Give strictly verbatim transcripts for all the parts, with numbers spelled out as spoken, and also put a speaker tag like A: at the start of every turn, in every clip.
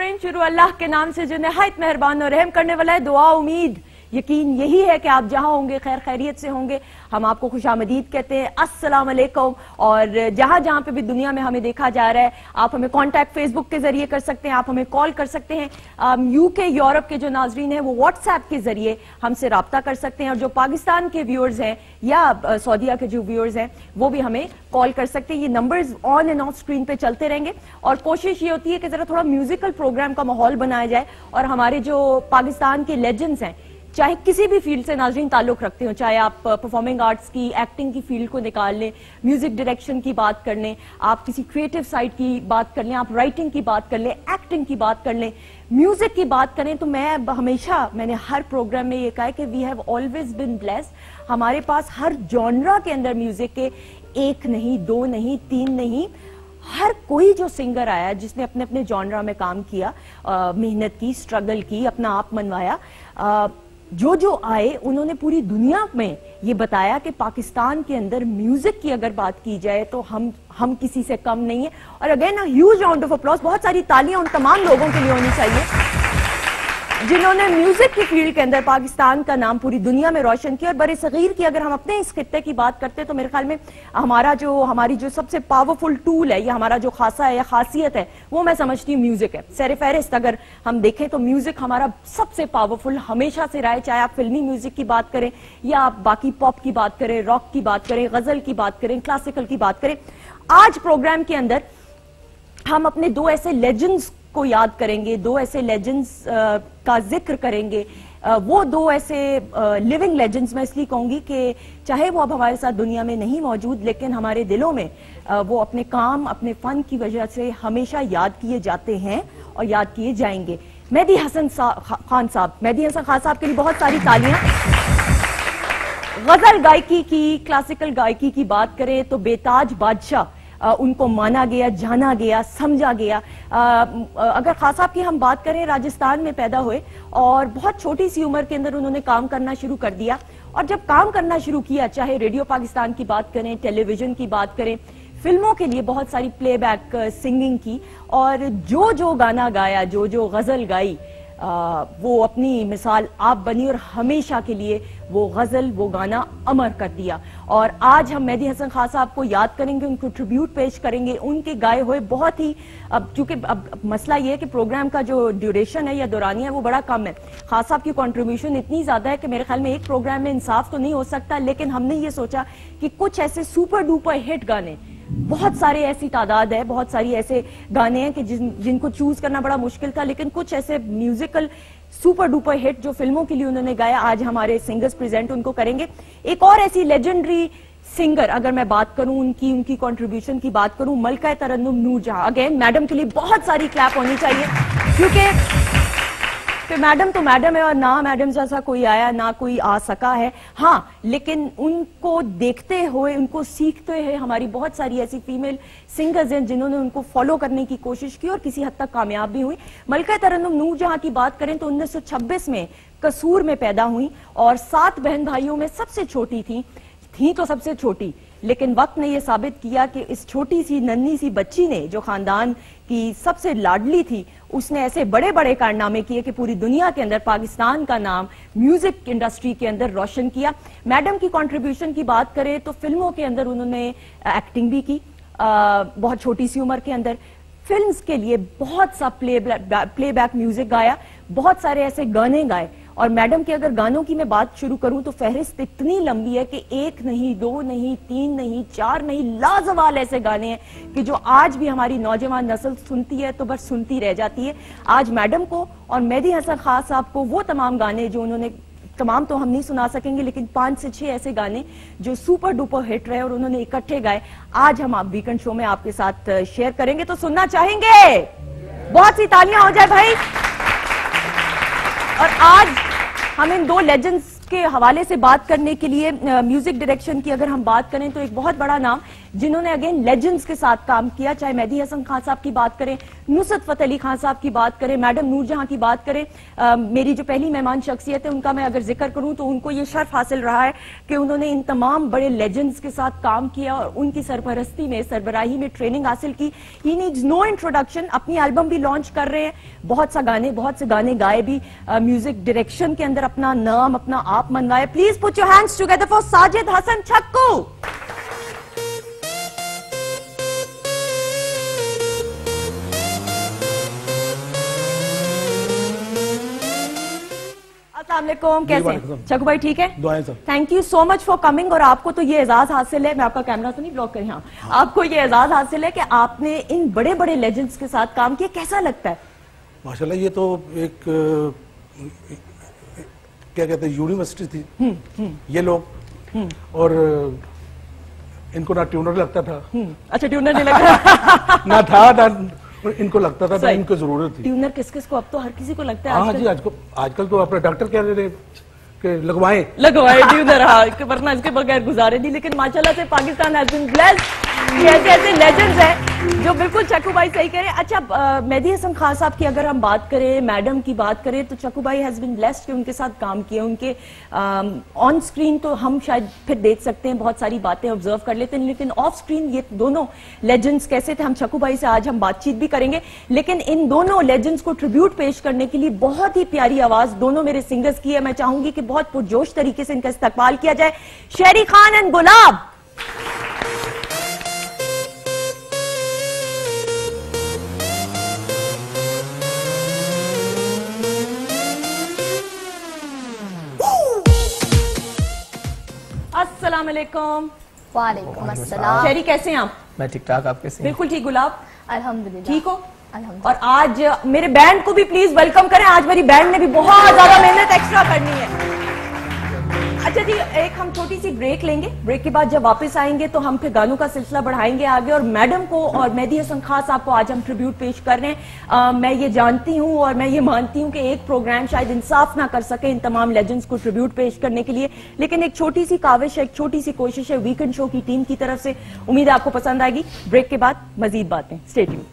A: नाज़रीन, शुरू अल्लाह के नाम से जो निहायत मेहरबान और रहम करने वाला है। दुआ उम्मीद यकीन यही है कि आप जहां होंगे खैर खैरियत से होंगे। हम आपको खुशामदीद कहते हैं, अस्सलाम वालेकुम। और जहां जहां पे भी दुनिया में हमें देखा जा रहा है, आप हमें कांटेक्ट फेसबुक के जरिए कर सकते हैं, आप हमें कॉल कर सकते हैं। यूके यूरोप के जो नाजरीन हैं वो व्हाट्सएप के जरिए हमसे रब्ता कर सकते हैं, और जो पाकिस्तान के व्यूअर्स हैं या सऊदीया के जो व्यूअर्स हैं वो भी हमें कॉल कर सकते हैं। ये numbers on end of screen पे चलते रहेंगे, और कोशिश ये होती है कि जरा थोड़ा म्यूजिकल प्रोग्राम का माहौल बनाया जाए, और हमारे जो पाकिस्तान के लेजेंड्स हैं, चाहे किसी भी फील्ड से नाज़रीन ताल्लुक रखते हो, चाहे आप परफॉर्मिंग आर्ट्स की, एक्टिंग की फील्ड को निकाल लें, म्यूजिक डायरेक्शन की बात कर लें, आप किसी क्रिएटिव साइड की बात कर लें, आप राइटिंग की बात कर लें, एक्टिंग की बात कर लें, म्यूजिक की बात करें, तो मैं हमेशा मैंने हर प्रोग्राम में ये कहा है कि we have always been blessed. हमारे पास हर जॉनरा के अंदर म्यूजिक के एक नहीं, दो नहीं, तीन नहीं, हर कोई जो सिंगर आया जिसने अपने अपने जॉनरा में काम किया, मेहनत की, स्ट्रगल की, अपना आप मनवाया, आ, जो जो आए उन्होंने पूरी दुनिया में ये बताया कि पाकिस्तान के अंदर म्यूजिक की अगर बात की जाए तो हम हम किसी से कम नहीं है। और again a huge round of applause, बहुत सारी तालियां उन तमाम लोगों के लिए होनी चाहिए जिन्होंने म्यूजिक की फील्ड के अंदर पाकिस्तान का नाम पूरी दुनिया में रोशन किया। और बड़े सगीर की अगर हम अपने इस खित्ते की बात करते हैं तो मेरे ख्याल में हमारा जो हमारी जो सबसे पावरफुल टूल है या हमारा जो खासा है या खासियत है वो मैं समझती हूँ म्यूजिक है। सर फहरिस्त अगर हम देखें तो म्यूजिक हमारा सबसे पावरफुल हमेशा से रहा है, चाहे आप फिल्मी म्यूजिक की बात करें या आप बाकी पॉप की बात करें, रॉक की बात करें, गजल की बात करें, क्लासिकल की बात करें। आज प्रोग्राम के अंदर हम अपने दो ऐसे लेजेंड्स को याद करेंगे, दो ऐसे लेजेंड्स का जिक्र करेंगे। आ, वो दो ऐसे लिविंग लेजेंड्स मैं इसलिए कहूंगी कि चाहे वो अब हमारे साथ दुनिया में नहीं मौजूद, लेकिन हमारे दिलों में आ, वो अपने काम, अपने फन की वजह से हमेशा याद किए जाते हैं और याद किए जाएंगे। मेहदी हसन खान साहब, मेहदी हसन खान साहब के लिए बहुत सारी तालियां। गजल गायकी की, क्लासिकल गायकी की बात करें तो बेताज बादशाह, Uh, उनको माना गया, जाना गया, समझा गया। uh, अगर खास साहब की हम बात करें, राजस्थान में पैदा हुए और बहुत छोटी सी उम्र के अंदर उन्होंने काम करना शुरू कर दिया। और जब काम करना शुरू किया, चाहे रेडियो पाकिस्तान की बात करें, टेलीविजन की बात करें, फिल्मों के लिए बहुत सारी प्लेबैक सिंगिंग की, और जो जो गाना गाया, जो जो गजल गाई, आ, वो अपनी मिसाल आप बनी और हमेशा के लिए वो गजल, वो गाना अमर कर दिया। और आज हम मेहदी हसन खान साहब को याद करेंगे, उनको ट्रिब्यूट पेश करेंगे, उनके गाए हुए बहुत ही, अब चूंकि अब मसला ये है कि प्रोग्राम का जो ड्यूरेशन है या दौरानिया है वो बड़ा कम है। खान साहब की कंट्रीब्यूशन इतनी ज्यादा है कि मेरे ख्याल में एक प्रोग्राम में इंसाफ तो नहीं हो सकता, लेकिन हमने ये सोचा कि कुछ ऐसे सुपर डुपर हिट गाने, बहुत सारे ऐसी तादाद है, बहुत सारी ऐसे गाने हैं कि जिन जिनको चूज करना बड़ा मुश्किल था, लेकिन कुछ ऐसे म्यूजिकल सुपर डुपर हिट जो फिल्मों के लिए उन्होंने गाया, आज हमारे सिंगर्स प्रेजेंट उनको करेंगे। एक और ऐसी लेजेंडरी सिंगर अगर मैं बात करूं, उनकी उनकी कंट्रीब्यूशन की बात करूं, मलका तरन्नुम नूर जहां। अगेन मैडम के लिए बहुत सारी क्लैप होनी चाहिए, क्योंकि तो मैडम तो मैडम है और ना मैडम जैसा कोई आया ना कोई आ सका है। हाँ, लेकिन उनको देखते हुए, उनको सीखते हुए हमारी बहुत सारी ऐसी फीमेल सिंगर्स हैं जिन्होंने उनको फॉलो करने की कोशिश की और किसी हद तक कामयाब भी हुई। मलका तरन्नुम नूर जहां की बात करें तो उन्नीस सौ छब्बीस में कसूर में पैदा हुई और सात बहन भाइयों में सबसे छोटी थी थी तो सबसे छोटी, लेकिन वक्त ने यह साबित किया कि इस छोटी सी नन्ही सी बच्ची ने, जो खानदान की सबसे लाडली थी, उसने ऐसे बड़े बड़े कारनामे किए कि पूरी दुनिया के अंदर पाकिस्तान का नाम म्यूजिक इंडस्ट्री के अंदर रोशन किया। मैडम की कंट्रीब्यूशन की बात करें तो फिल्मों के अंदर उन्होंने एक्टिंग भी की, आ, बहुत छोटी सी उम्र के अंदर फिल्म्स के लिए बहुत सा प्ले प्लेबैक म्यूजिक गाया, बहुत सारे ऐसे गाने गाए। और मैडम के अगर गानों की मैं बात शुरू करूं तो फहरिस्त इतनी लंबी है कि एक नहीं, दो नहीं, तीन नहीं, चार नहीं, लाजवाल ऐसे गाने हैं कि जो आज भी हमारी नौजवान नस्ल सुनती है तो बस सुनती रह जाती है। आज मैडम को और मेहदी हसन खान साहब को वो तमाम गाने जो उन्होंने, तमाम तो हम नहीं सुना सकेंगे, लेकिन पांच से छह ऐसे गाने जो सुपर डुपर हिट रहे और उन्होंने इकट्ठे गाए, आज हम आप वीकेंड शो में आपके साथ शेयर करेंगे। तो सुनना चाहेंगे? बहुत सी तालियां हो जाए भाई। और आज हम इन दो लेजेंड्स के हवाले से बात करने के लिए, म्यूजिक डायरेक्शन की अगर हम बात करें तो एक बहुत बड़ा नाम जिन्होंने अगेन लेजेंड्स के साथ काम किया, चाहे मेहदी हसन खान साहब की बात करें, नुसरत फतेह अली खान साहब की बात करें, मैडम नूरजहां की बात करें। आ, मेरी जो पहली मेहमान शख्सियत है उनका मैं अगर जिक्र करूं तो उनको ये शर्फ हासिल रहा है कि उन्होंने इन तमाम बड़े लेजेंड्स के साथ काम किया और उनकी सरपरस्ती में, सरबराही में ट्रेनिंग हासिल की। He needs no introduction. अपनी एल्बम भी लॉन्च कर रहे हैं, बहुत सा गाने बहुत से गाने गाए भी, म्यूजिक डायरेक्शन के अंदर अपना नाम, अपना आप मनवाए। Please put your hands together for Sajid Hasan Chhakku. अस्सलामुअलैकुम, कैसे हैं छक्कू भाई? ठीक है,
B: दुआएं सब।
A: Thank you so much for coming. और आपको तो ये एजाज हासिल है, मैं आपका कैमरा तो नहीं ब्लॉक करी, हाँ, आपको ये एजाज हासिल है कि आपने इन बड़े बड़े लेजेंड्स के साथ काम किया। कैसा लगता है?
B: माशाल्लाह, ये तो एक क्या कहते हैं, यूनिवर्सिटी थी। हुँ, हुँ, ये लोग, और इनको ना ट्यूनर लगता था।
A: अच्छा, ट्यूनर नहीं लगता
B: ना था, ना इनको लगता था, ना इनको जरूरत थी।
A: ट्यूनर किस किस को? अब तो हर किसी को लगता है।
B: हाँ जी, आजकल आजकल तो अपने डॉक्टर कह रहे थे कि लगवाएं
A: लगवाएं ट्यूनर, हाँ, वरना इसके बगैर गुजारे नहीं। लेकिन माशाल्लाह से पाकिस्तान हैज बीन ब्लेस्ड, ऐसे ऐसे लेजेंड्स हैं जो बिल्कुल चक्कू भाई सही कह रहे हैं। अच्छा, मेहदी हसन खान साहब की अगर हम बात करें, मैडम की बात करें, तो चक्कू भाई हैज बीन ब्लेस्ड कि उनके साथ काम किया। उनके ऑन स्क्रीन तो हम शायद फिर देख सकते हैं, बहुत सारी बातें ऑब्जर्व कर लेते हैं, लेकिन ऑफ स्क्रीन ये दोनों लेजेंड्स कैसे थे, हम चक्कू भाई से आज हम बातचीत भी करेंगे। लेकिन इन दोनों लेजेंड्स को ट्रिब्यूट पेश करने के लिए बहुत ही प्यारी आवाज दोनों मेरे सिंगर्स की है। मैं चाहूंगी कि बहुत पुरजोश तरीके से इनका इस्तकबाल किया जाए। शेरी खान एंड गुलाब। अस्सलाम वालेकुम।
C: वालेकुम अस्सलाम।
A: शेरी, कैसे हैं आप?
D: मैं ठीक ठाक, आप कैसे हैं?
A: बिल्कुल ठीक। गुलाब,
C: अल्हम्दुलिल्लाह
A: ठीक हो?
C: अल्हम्दुलिल्लाह।
A: और आज मेरे बैंड को भी प्लीज वेलकम करें। आज मेरी बैंड ने भी बहुत ज्यादा मेहनत एक्स्ट्रा करनी है। अच्छा जी, एक हम छोटी सी ब्रेक लेंगे। ब्रेक के बाद जब वापस आएंगे तो हम फिर गानों का सिलसिला बढ़ाएंगे आगे। और मैडम को और मेहदी हसन खान साहब को आज हम ट्रिब्यूट पेश कर रहे हैं। आ, मैं ये जानती हूँ और मैं ये मानती हूँ कि एक प्रोग्राम शायद इंसाफ ना कर सके इन तमाम लेजेंड्स को ट्रिब्यूट पेश करने के लिए, लेकिन एक छोटी सी काविश है, एक छोटी सी कोशिश है वीकेंड शो की टीम की तरफ से। उम्मीद है आपको पसंद आएगी। ब्रेक के बाद मजीद बातें, स्टे ट्यून्ड।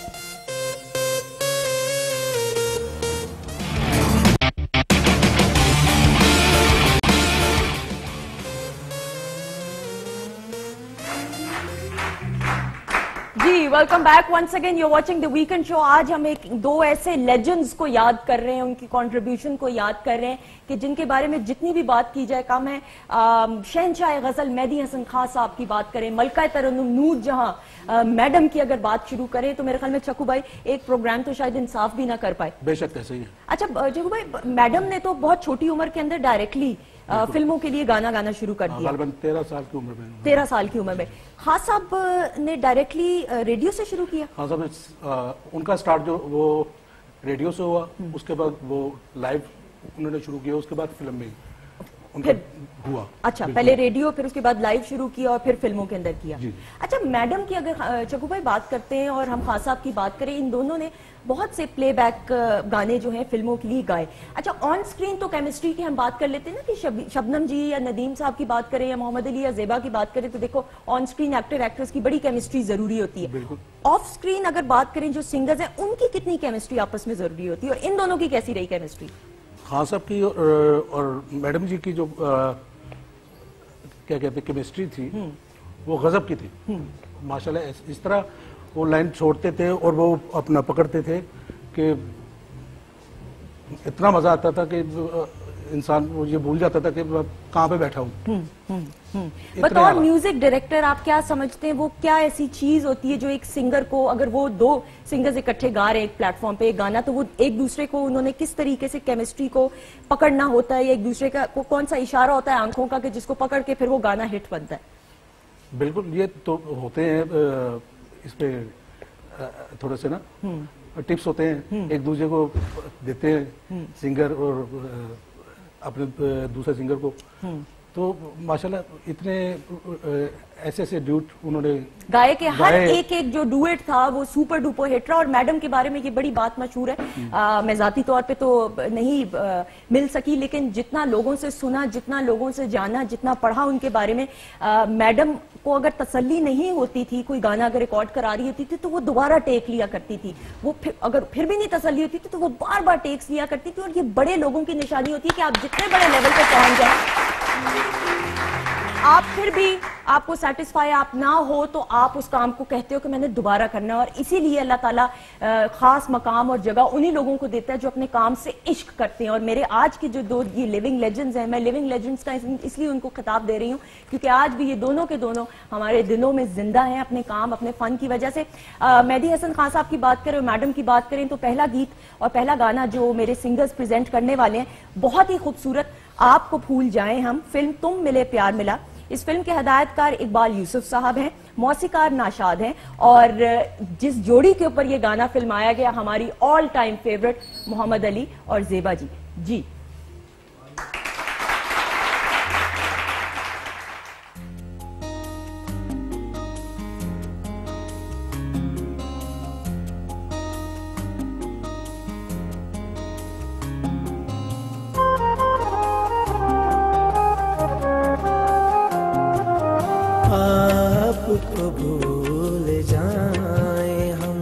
A: जी, welcome back once again, you watching the weekend show. आज हम एक दो ऐसे लेजेंड्स को याद कर रहे हैं, उनकी कंट्रीब्यूशन को याद कर रहे हैं कि जिनके बारे में जितनी भी बात की जाए कम है। शहनशाह गजल मेहदी हसन खान साहब की बात करें, मलका तरन्नुम नूरजहां मैडम की अगर बात शुरू करें तो मेरे ख्याल में चक्कू भाई एक प्रोग्राम तो शायद इंसाफ भी ना कर पाए।
B: बेशक ऐसे ही है। अच्छा,
A: चक्कू भाई, मैडम ने तो बहुत छोटी उम्र के अंदर डायरेक्टली फिल्मों के लिए गाना गाना शुरू कर दिया।
B: तेरह साल की उम्र में
A: तेरह साल की उम्र में खान साहब ने डायरेक्टली रेडियो से शुरू किया।
B: खान साहब ने उनका स्टार्ट जो वो रेडियो से हुआ, उसके बाद वो लाइव उन्होंने शुरू किया, उसके बाद फिल्म में उनका हुआ।
A: अच्छा, पहले रेडियो, फिर उसके बाद लाइव शुरू किया और फिर फिल्मों के अंदर किया। अच्छा, मैडम की अगर चक्कू भाई बात करते हैं और हम खान साहब की बात करें, इन दोनों ने बहुत से प्लेबैक गाने जो हैं फिल्मों के लिए गाए। अच्छा, ऑन स्क्रीन तो केमिस्ट्री की हम बात कर लेते हैं ना कि शब, शबनम जी या नदीम साहब की बात करें या मोहम्मद अली या ज़ेबा की बात करें, तो देखो ऑन स्क्रीन एक्टर एक्ट्रेस की बड़ी केमिस्ट्री जरूरी होती है। ऑफ स्क्रीन अगर बात करें जो सिंगर्स हैं, उनकी कितनी केमिस्ट्री आपस में जरूरी होती है और इन दोनों की कैसी रही केमिस्ट्री?
B: खान साहब की और, और मैडम जी की जो आ, क्या कहते हैं केमिस्ट्री थी, वो गजब की थी माशाल्लाह। इस, इस तरह वो लाइन छोड़ते थे और वो अपना पकड़ते थे कि इतना मजा आता था कि इंसान वो ये भूल जाता था कि कहाँ पे बैठा हूँ।
A: बतौर म्यूजिक डायरेक्टर आप क्या समझते हैं, वो क्या ऐसी चीज होती है जो एक सिंगर को, अगर वो दो सिंगर्स इकट्ठे गा रहे हैं एक प्लेटफॉर्म पे एक गाना, तो वो एक दूसरे को उन्होंने किस तरीके से केमिस्ट्री को पकड़ना होता है, या एक दूसरे का को कौन सा इशारा होता है आंखों का कि जिसको पकड़ के फिर वो गाना हिट बनता है?
B: बिल्कुल, ये तो होते हैं इस पे थोड़े से ना टिप्स होते हैं, एक दूसरे को देते हैं सिंगर और अपने दूसरे सिंगर को, तो माशाल्लाह इतने ऐसे ऐसे ड्यूट उन्होंने
A: गाए के हर एक एक जो डुएट था वो सुपर डुपर हिट रहा। और मैडम के बारे में ये बड़ी बात मशहूर है, आ, मैं जाती तौर पे तो नहीं आ, मिल सकी, लेकिन जितना लोगों से सुना, जितना लोगों से जाना, जितना पढ़ा उनके बारे में, आ, मैडम को अगर तसल्ली नहीं होती थी, कोई गाना अगर रिकॉर्ड करा रही होती थी तो वो दोबारा टेक लिया करती थी। वो फिर, अगर फिर भी नहीं तसल्ली होती थी तो वो बार बार टेक्स लिया करती थी। और ये बड़े लोगों की निशानी होती है कि आप जितने बड़े लेवल पे पहुंच जाए, आप फिर भी आपको सेटिस्फाई आप ना हो तो आप उस काम को कहते हो कि मैंने दोबारा करना है। और इसीलिए अल्लाह ताला खास मकाम और जगह उन्हीं लोगों को देता है जो अपने काम से इश्क करते हैं। और मेरे आज के जो दो ये लिविंग लेजेंड्स हैं, मैं लिविंग लेजेंड्स का इसलिए उनको खिताब दे रही हूँ क्योंकि आज भी ये दोनों के दोनों हमारे दिलों में जिंदा हैं अपने काम, अपने फन की वजह से। मेहदी हसन खान साहब की बात करें, मैडम की बात करें, तो पहला गीत और पहला गाना जो मेरे सिंगर्स प्रेजेंट करने वाले हैं बहुत ही खूबसूरत, आपको भूल जाएं हम, फिल्म तुम मिले प्यार मिला। इस फिल्म के हदायतकार इकबाल यूसुफ साहब हैं, मौसीकार नाशाद हैं, और जिस जोड़ी के ऊपर ये गाना फिल्माया गया हमारी all time favourite Mohammad Ali और जेबा जी। जी
D: आपको भूल जाए हम,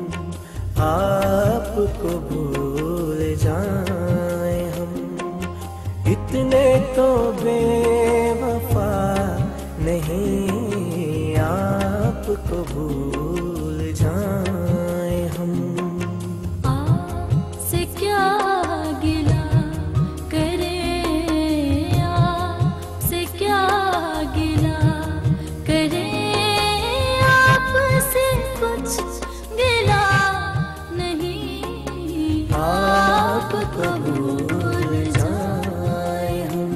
D: आपको भूल जाए हम, इतने तो बेवफा नहीं, आपको भूल जाए हम।
E: आपसे क्या गिला करें, आपसे क्या गिला करें, आपसे कुछ गिला नहीं, आपको भूल जाए हम।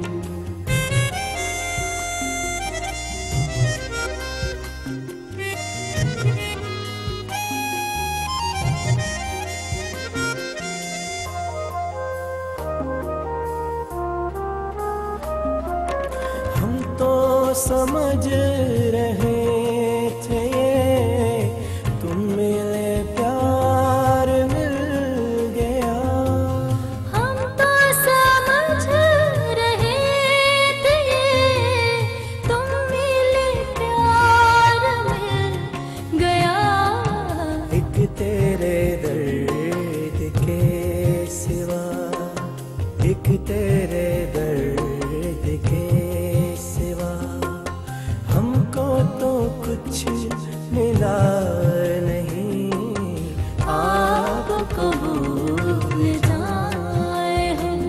D: हम तो समझ रहे थे तुम मिले प्यार मिल गया,
E: हम तो समझ रहे थे तुम मिले प्यार मिल गया,
D: एक तेरे दर्द के सिवा, एक तेरे दर्द के सिवा, हमको तो कुछ मिला नहीं,
E: आपको भूल जाए हम।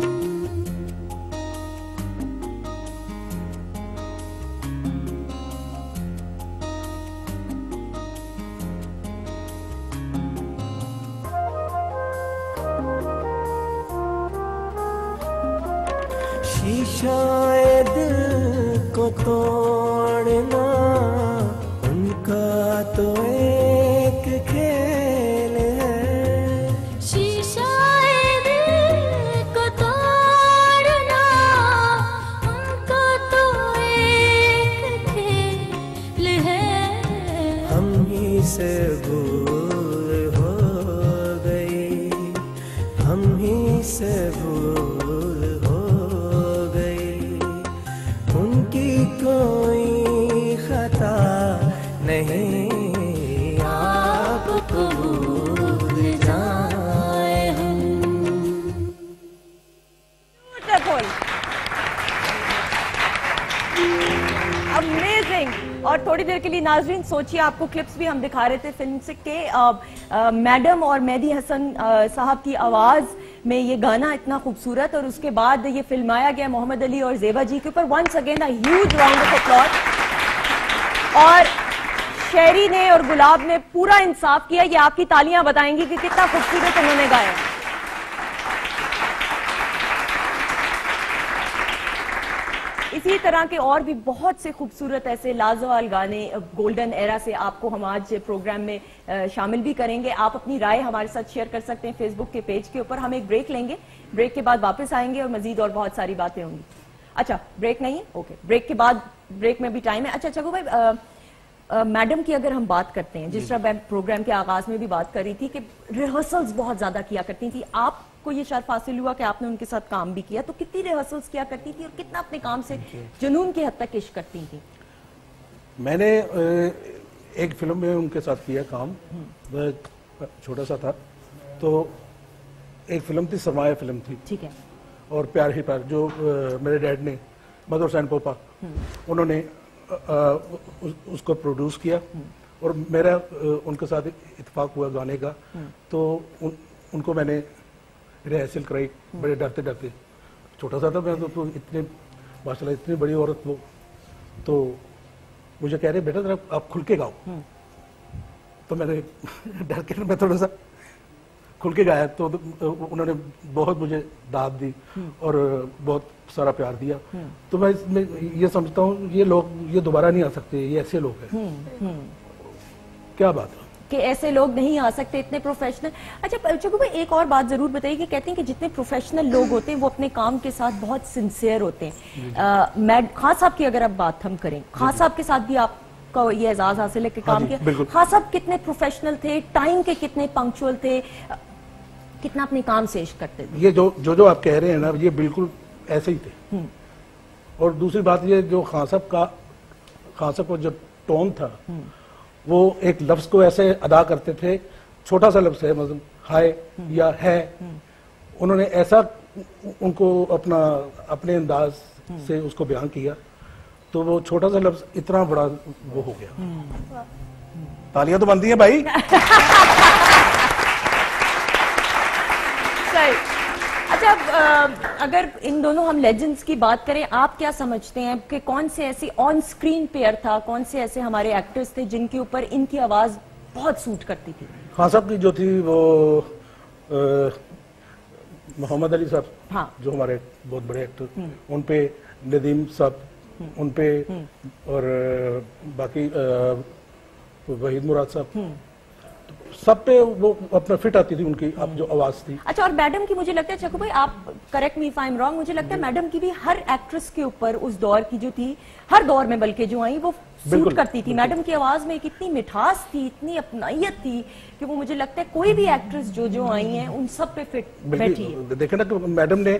D: शीशाए दिल को तोड़ना उनका तो एक खेल है,
E: शीशाए दिल को तोड़ना उनका तो एक खेल है,
D: हम ही से भूल हो गई, हम ही से भूल हो गई, उनकी कोई खता नहीं, आपको भूल जाए हम।
A: अमेजिंग। और थोड़ी देर के लिए नाजरीन सोचिए, आपको क्लिप्स भी हम दिखा रहे थे फिल्म से के आ, आ, मैडम और मेहदी हसन आ, साहब की आवाज में ये गाना इतना खूबसूरत, और उसके बाद ये फिल्माया गया मोहम्मद अली और जेबा जी के ऊपर। Once again a huge round of applause. और शेरी ने और गुलाब ने पूरा इंसाफ किया, ये आपकी तालियां बताएंगी कि कितना खूबसूरत उन्होंने गाया। इसी तरह के और भी बहुत से खूबसूरत ऐसे लाजवाल गाने गोल्डन एरा से आपको हम आज प्रोग्राम में शामिल भी करेंगे। आप अपनी राय हमारे साथ शेयर कर सकते हैं फेसबुक के पेज के ऊपर। हम एक ब्रेक लेंगे, ब्रेक के बाद वापस आएंगे और मजीद और बहुत सारी बातें होंगी। अच्छा ब्रेक नहीं है, ओके ब्रेक के बाद, ब्रेक में भी टाइम है। अच्छा चकू भाई, आ, आ, मैडम की अगर हम बात करते हैं, जिस तरह मैं प्रोग्राम के आगाज में भी बात कर रही थी कि रिहर्सल्स बहुत ज्यादा किया करती थी, आपको ये शायद हासिल हुआ कि आपने उनके साथ काम भी किया, तो कितनी रिहर्सल्स किया करती थी और कितना अपने काम से जुनून की हद तक इश्क करती थी?
B: मैंने एक फिल्म में उनके साथ किया काम, मैं छोटा सा था, तो एक फिल्म थी सरमाया फिल्म थी, ठीक है, और प्यार ही प्यार, जो आ, मेरे डैड ने मदर हुसैन पोपा उन्होंने आ, उस, उसको प्रोड्यूस किया, और मेरा आ, उनके साथ इत्तेफाक हुआ गाने का, तो उन, उनको मैंने रिहर्सल कराई बड़े डरते डरते, छोटा सा था मैं तो, तो इतने माशाल्लाह इतनी बड़ी औरत वो, तो मुझे कह रहे बेटा जरा आप खुल के गाओ, तो मैंने डर के मैं थोड़ा सा खुल के गाया, तो उन्होंने बहुत मुझे दाद दी और बहुत सारा प्यार दिया, तो मैं इसमें ये समझता हूँ ये लोग ये दोबारा नहीं आ सकते, ये ऐसे लोग हैं। क्या बात है
A: कि ऐसे लोग नहीं आ सकते, इतने प्रोफेशनल। अच्छा चकू भाई, एक और बात जरूर बताइए कि कहते हैं कि जितने प्रोफेशनल लोग होते हैं वो अपने काम के साथ बहुत सिंसियर होते हैं। मैं खान साहब की अगर अब बात हम करें, खान साहब के साथ भी आपका ये एजाज हासिल है कि काम किया। खान साहब कितने प्रोफेशनल थे, टाइम के कितने पंक्चुअल थे, कितना अपने काम से इश्क करते थे?
B: ये जो जो जो आप कह रहे हैं ना, ये बिल्कुल ऐसे ही थे। और दूसरी बात ये, जो खान साहब का खान साहब का जो टोन था, वो एक लफ्ज को ऐसे अदा करते थे, छोटा सा लफ्ज है मतलब हाय या है, उन्होंने ऐसा उनको अपना अपने अंदाज से उसको बयान किया, तो वो छोटा सा लफ्ज इतना बड़ा वो हो गया। तालियां तो बनती है भाई।
A: सही। अच्छा, अगर इन दोनों हम लेजेंड्स की बात करें, आप क्या समझते हैं कि कौन से ऐसी ऑन स्क्रीन पेयर था, कौन से ऐसे हमारे एक्टर्स थे जिनके ऊपर इनकी आवाज बहुत सूट करती थी?
B: खान साहब की जो थी वो मोहम्मद अली साहब, हाँ, जो हमारे बहुत बड़े एक्टर, उन पे नदीम साहब, उन पे और बाकी वहीद मुराद साहब, सब पे वो अपना फिट आती थी उनकी अब जो आवाज थी।
A: अच्छा, और मैडम की मुझे लगता है, चकू भाई आप correct me if I am wrong, मुझे लगता है मैडम की भी हर एक्ट्रेस के ऊपर उस दौर की जो थी, हर दौर में बल्कि जो आई वो सूट करती थी। मैडम की आवाज में कितनी मिठास थी, इतनी अपनाइयत थी कि वो मुझे लगता है कोई भी एक्ट्रेस जो जो आई है उन सब पे फिट बैठी है।
B: देखे ना, मैडम ने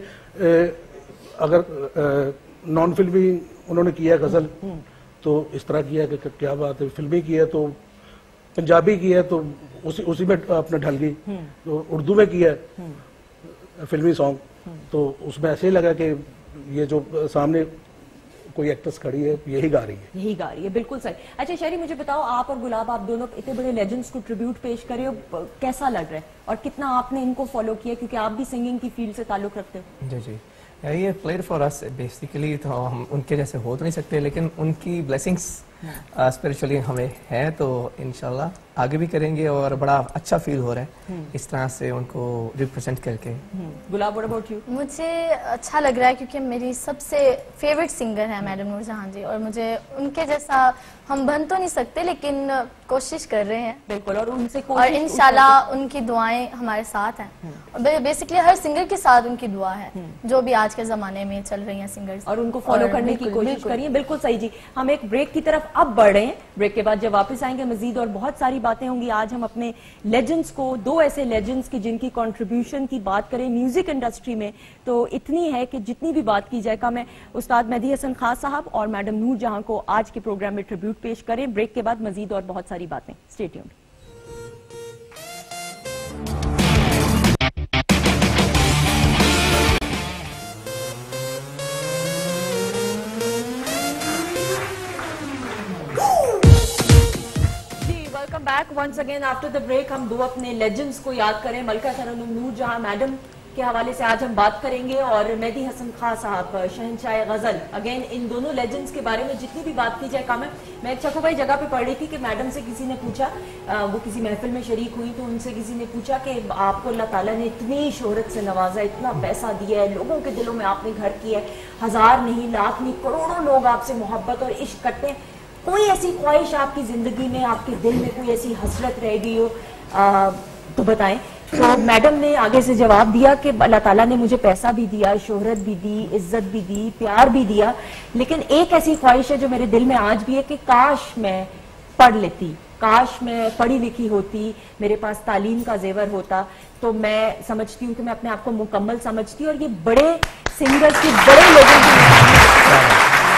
B: अगर नॉन फिल्मी उन्होंने किया गजल, तो इस तरह किया कि क्या बात है, फिल्मी किया तो पंजाबी की है तो उसी उसी में अपने ढल गई, तो उर्दू में किया फिल्मी सॉन्ग, तो उसमें ऐसे ही लगा कि ये जो सामने कोई एक्ट्रेस खड़ी है यही गा रही है,
A: यही गा रही है। बिल्कुल सही। अच्छा शहरी, मुझे बताओ, आप और गुलाब, आप दोनों इतने बड़े लेजेंड्स को ट्रिब्यूट पेश कर रहे हो, कैसा लग रहा है और कितना आपने इनको फॉलो किया, क्योंकि आप भी सिंगिंग की फील्ड से ताल्लुक रखते हो?
F: जी जी, ये प्लेयर फॉर अस बेसिकली, तो हम उनके जैसे हो तो नहीं सकते, लेकिन उनकी ब्लेसिंग्स स्पिरिचुअली uh, हमें है, तो इंशाल्लाह आगे भी करेंगे और बड़ा अच्छा फील हो रहा है इस तरह से उनको रिप्रेजेंट करके।
A: Gulab, what about you?
C: मुझे अच्छा लग रहा है क्योंकि मेरी सबसे फेवरेट सिंगर है मैडम नूरजहां जी, और मुझे उनके जैसा हम बन तो नहीं सकते लेकिन कोशिश कर रहे हैं।
A: बिल्कुल, और उनसे
C: और इंशाल्लाह उनकी दुआएं हमारे साथ हैं, और बेसिकली हर सिंगर के साथ उनकी दुआ है जो भी आज के जमाने में चल रही हैं सिंगर्स,
A: और उनको फॉलो करने की कोशिश करिए। बिल्कुल सही जी। हम एक ब्रेक की तरफ अब बढ़ रहे हैं, ब्रेक के बाद जब वापस आएंगे मजीद और बहुत सारी बातें होंगी। आज हम अपने लेजेंड्स को, दो ऐसे लेजेंड्स की जिनकी कंट्रीब्यूशन की बात करें म्यूजिक इंडस्ट्री में, तो इतनी है कि जितनी भी बात की जाए कम है। उस्ताद मेहदी हसन खान साहब और मैडम नूरजहां को आज के प्रोग्राम में ट्रिब्यूट पेश करें। ब्रेक के बाद मजीद और बहुत सारी बातें। Stay tuned. Back once again after the break. हम दो अपने लेजेंड्स को याद करें, मलका तरन्नुम नूरजहां मैडम के हवाले से आज हम बात करेंगे, और मेहदी हसन खान साहब शहंशाह गजल। अगेन इन दोनों लेजेंड्स के बारे में जितनी भी बात की जाए कम है। मैं एक चकू भाई जगह पे पढ़ रही थी कि मैडम से किसी ने पूछा, आ, वो किसी महफिल में शरीक हुई, तो उनसे किसी ने पूछा कि आपको अल्लाह ताला ने इतनी शोहरत से नवाजा, इतना पैसा दिया है, लोगों के दिलों में आपने घर किया है, हजार नहीं लाख नहीं करोड़ों लोग आपसे मोहब्बत और इश्क करते हैं, कोई ऐसी ख्वाहिश आपकी जिंदगी में, आपके दिल में कोई ऐसी हसरत रह गई हो आ, तो बताएं। तो मैडम ने आगे से जवाब दिया कि अल्लाह ताला ने मुझे पैसा भी दिया, शोहरत भी दी, इज्जत भी दी, प्यार भी दिया, लेकिन एक ऐसी ख्वाहिश है जो मेरे दिल में आज भी है कि काश मैं पढ़ लेती, काश मैं पढ़ी लिखी होती, मेरे पास तालीम का जेवर होता। तो मैं समझती हूँ कि मैं अपने आप को मुकम्मल समझती हूँ और ये बड़े सिंगर्स के बड़े लोगों की,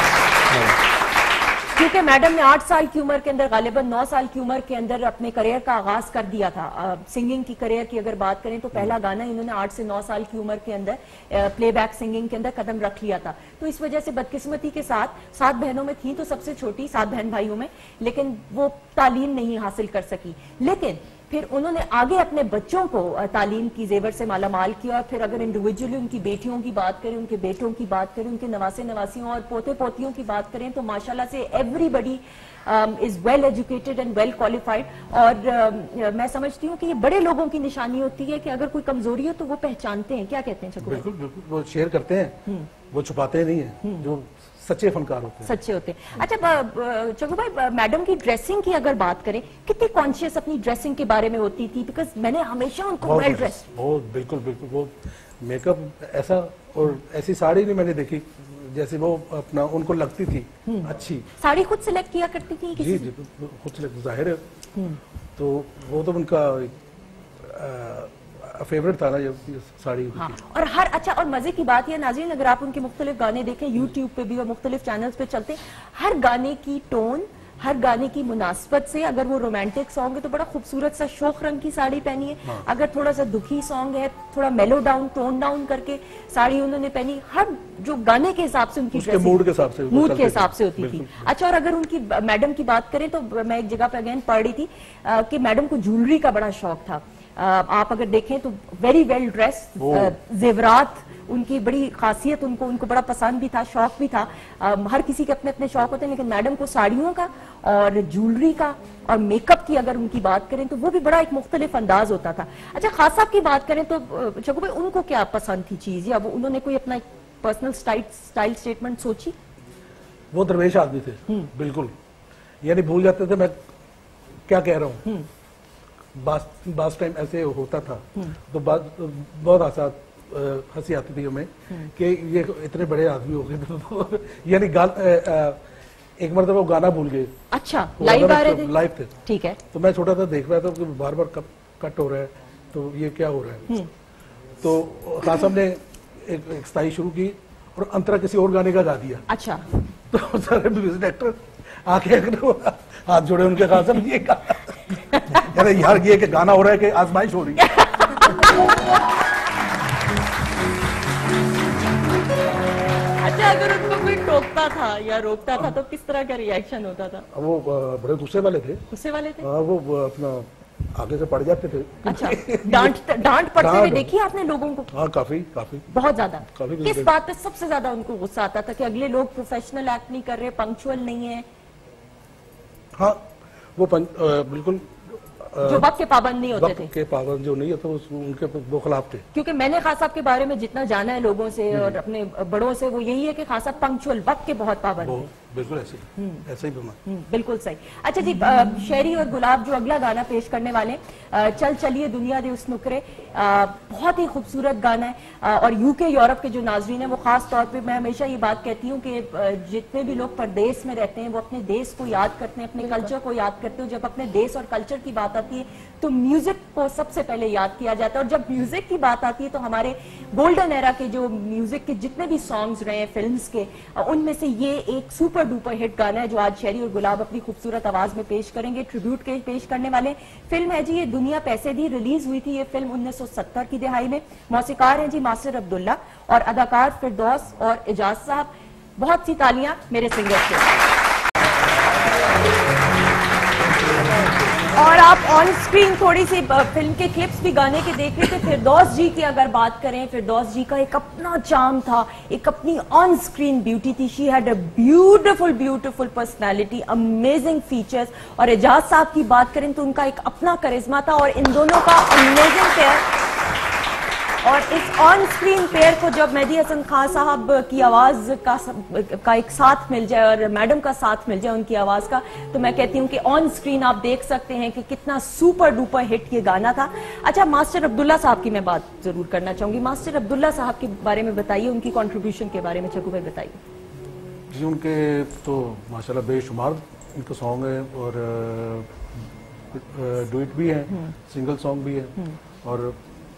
A: क्योंकि मैडम ने आठ साल की उम्र के अंदर, गालिबन नौ साल की उम्र के अंदर अपने करियर का आगाज कर दिया था। सिंगिंग की करियर की अगर बात करें तो पहला गाना इन्होंने आठ से नौ साल की उम्र के अंदर प्लेबैक सिंगिंग के अंदर कदम रख लिया था। तो इस वजह से बदकिस्मती के साथ सात बहनों में थी तो सबसे छोटी, सात बहन भाइयों में, लेकिन वो तालीम नहीं हासिल कर सकी। लेकिन फिर उन्होंने आगे अपने बच्चों को तालीम की जेवर से मालामाल किया। फिर अगर इंडिविजुअली उनकी बेटियों की बात करें, उनके बेटों की बात करें, उनके नवासे नवासियों और पोते पोतियों की बात करें तो माशाल्लाह से everybody is well educated and well qualified. और uh, मैं समझती हूँ कि ये बड़े लोगों की निशानी होती है कि अगर कोई कमजोरी हो तो वो पहचानते हैं। क्या कहते हैं चकू?
B: बिल्कुल बिल्कुल, वो शेयर करते हैं, वो छुपाते नहीं है, जो सच्चे फनकार होते हैं, सच्चे
A: होते हैं। अच्छा चकू भाई, मैडम की ड्रेसिंग की अगर बात करें, कितनी कॉन्शियस अपनी ड्रेसिंग के बारे में होती थी? बिकॉज मैंने हमेशा उनको वेल ड्रेस,
B: वो बिल्कुल बिल्कुल, वो मेकअप ऐसा और ऐसी साड़ी नहीं मैंने देखी जैसे वो अपना उनको लगती थी अच्छी।
A: साड़ी खुद सिलेक्ट किया करती थी?
B: जी जी खुद सिलेक्ट, जाहिर है। तो वो तो उनका फेवरेट था ना ये साड़ी।
A: हाँ, और हर, अच्छा, और मजे की बात यह नाज़रीन, अगर आप उनके मुख्तलिफ गाने देखें यूट्यूब पे भी और मुख्तलिफ चैनल्स पे चलते, हर गाने की टोन, हर गाने की मुनासबत से, अगर वो रोमांटिक सॉन्ग है तो बड़ा खूबसूरत सा शोख रंग की साड़ी पहनी है। हाँ। अगर थोड़ा सा दुखी सॉन्ग है, थोड़ा मेलो डाउन, टोन डाउन करके साड़ी उन्होंने पहनी। हर जो गाने के हिसाब से उनकी ड्रेसिंग
B: मूड के हिसाब से
A: मूड के हिसाब से होती थी। अच्छा, और अगर उनकी मैडम की बात करें तो मैं एक जगह पे अगेन पढ़ रही थी कि मैडम को ज्वेलरी का बड़ा शौक था। आप अगर देखें तो वेरी वेल ड्रेस, जेवरात उनकी बड़ी खासियत, उनको उनको बड़ा पसंद भी था, शौक भी था। आ, हर किसी के अपने अपने शौक होते हैं, लेकिन मैडम को साड़ियों का और ज्वेलरी का और मेकअप की अगर उनकी बात करें तो वो भी बड़ा एक मुख्तलिफ अंदाज होता था। अच्छा, खास साहब की बात करें तो चकू भाई, उनको क्या पसंद थी चीज, या वो उन्होंने कोई अपना पर्सनल स्टाइल स्टाइल स्टेटमेंट सोची?
B: वो दरवेश आदमी थे बिल्कुल, यानी भूल जाते थे मैं क्या कह रहा हूँ। बास बास टाइम ऐसे होता था तो बहुत आसान हंसी आती थी हमें कि ये इतने बड़े आदमी हो गए तो यानी गाल एक मरतबा वो गाना भूल गए।
A: अच्छा, लाइव आ रहे थे?
B: लाइव थे, ठीक है। तो मैं छोटा था, देख रहा था कि बार बार कट कट हो रहा है, तो ये क्या हो रहा है। तो खास साहब ने एक, एक स्टाइल शुरू की और अंतरा किसी और गाने का गा दिया।
A: अच्छा,
B: तो सारे म्यूजिक डायरेक्टर आके हाथ जोड़े उनके, खास साहब ये अरे यार ये कि गाना हो रहा है कि आजमाइश हो रही है।
A: अच्छा, अगर उनको कोई टोकता था या रोकता था तो किस तरह का रिएक्शन होता था?
B: वो बड़े गुस्से वाले थे।
A: गुस्से वाले थे?
B: हाँ, वो अपना आगे से पड़ जाते थे।
A: अच्छा, डांट डांट पड़ते हुए देखी आपने लोगों को?
B: हाँ, काफी काफी
A: बहुत ज्यादा। किस बात पे सबसे ज्यादा उनको गुस्सा आता था? कि अगले लोग प्रोफेशनल एक्ट नहीं कर रहे, पंक्चुअल नहीं है?
B: हाँ, वो बिल्कुल
A: जो वक्त के पाबंद नहीं होते थे,
B: के पाबंद जो नहीं होते उनके वो खिलाफ थे।
A: क्योंकि मैंने खास साहब के बारे में जितना जाना है लोगों से और अपने बड़ों से, वो यही है कि खास साहब पंक्चुअल, वक्त के बहुत पाबंद थे।
B: बिल्कुल ऐसे ऐसे ही बना।
A: बिल्कुल सही। अच्छा जी, शेरी और गुलाब जो अगला गाना पेश करने वाले, चल चलिए दुनिया दे उस नुकरे, बहुत ही खूबसूरत गाना है। और यूके यूरोप के जो नाजरीन है वो खास तौर पे, मैं हमेशा ये बात कहती हूँ कि जितने भी लोग परदेश में रहते हैं वो अपने देश को याद करते हैं, अपने कल्चर को याद करते हैं। जब अपने देश और कल्चर की बात आती है तो म्यूजिक को सबसे पहले याद किया जाता है। और जब म्यूजिक की बात आती है तो हमारे गोल्डन एरा के जो म्यूजिक के जितने भी सॉन्ग्स रहे हैं फिल्म्स के, उनमें से ये एक सुपर डुपर हिट गाना है जो आज शेरी और गुलाब अपनी खूबसूरत आवाज में पेश करेंगे, ट्रिब्यूट के पेश करने वाले। फिल्म है जी ये दुनिया पैसे दी, रिलीज हुई थी ये फिल्म उन्नीस सौ सत्तर की दिहाई में। मौसीकार हैं जी नासिर अब्दुल्ला और अदाकार फिरदौस और एजाज साहब। बहुत सी तालियां मेरे सिंगर से। और आप ऑन स्क्रीन थोड़ी सी फिल्म के क्लिप्स भी गाने के देख रहे थे। फिरदौस जी की अगर बात करें, फिरदौस जी का एक अपना चार्म था, एक अपनी ऑन स्क्रीन ब्यूटी थी। She had a beautiful beautiful personality, amazing features. और एजाज साहब की बात करें तो उनका एक अपना करिश्मा था और इन दोनों का अमेजिंग पेयर। और इस ऑन स्क्रीन पेयर को जब मेहदी हसन खान साहब की आवाज का का एक साथ मिल जाए और मैडम का साथ मिल जाए उनकी आवाज का, तो मैं कहती हूँ कि ऑन स्क्रीन आप देख सकते हैं कि कितना सुपर डुपर हिट ये गाना था। अच्छा, मास्टर अब्दुल्ला साहब की मैं बात जरूर करना चाहूंगी। मास्टर अब्दुल्ला साहब के बारे में बताइए, उनकी कॉन्ट्रीब्यूशन के बारे में चकू भाई बताइए।
B: जी, उनके तो माशाल्लाह बेशुमार उनके सॉन्ग है और डुएट भी है, सिंगल सॉन्ग भी है और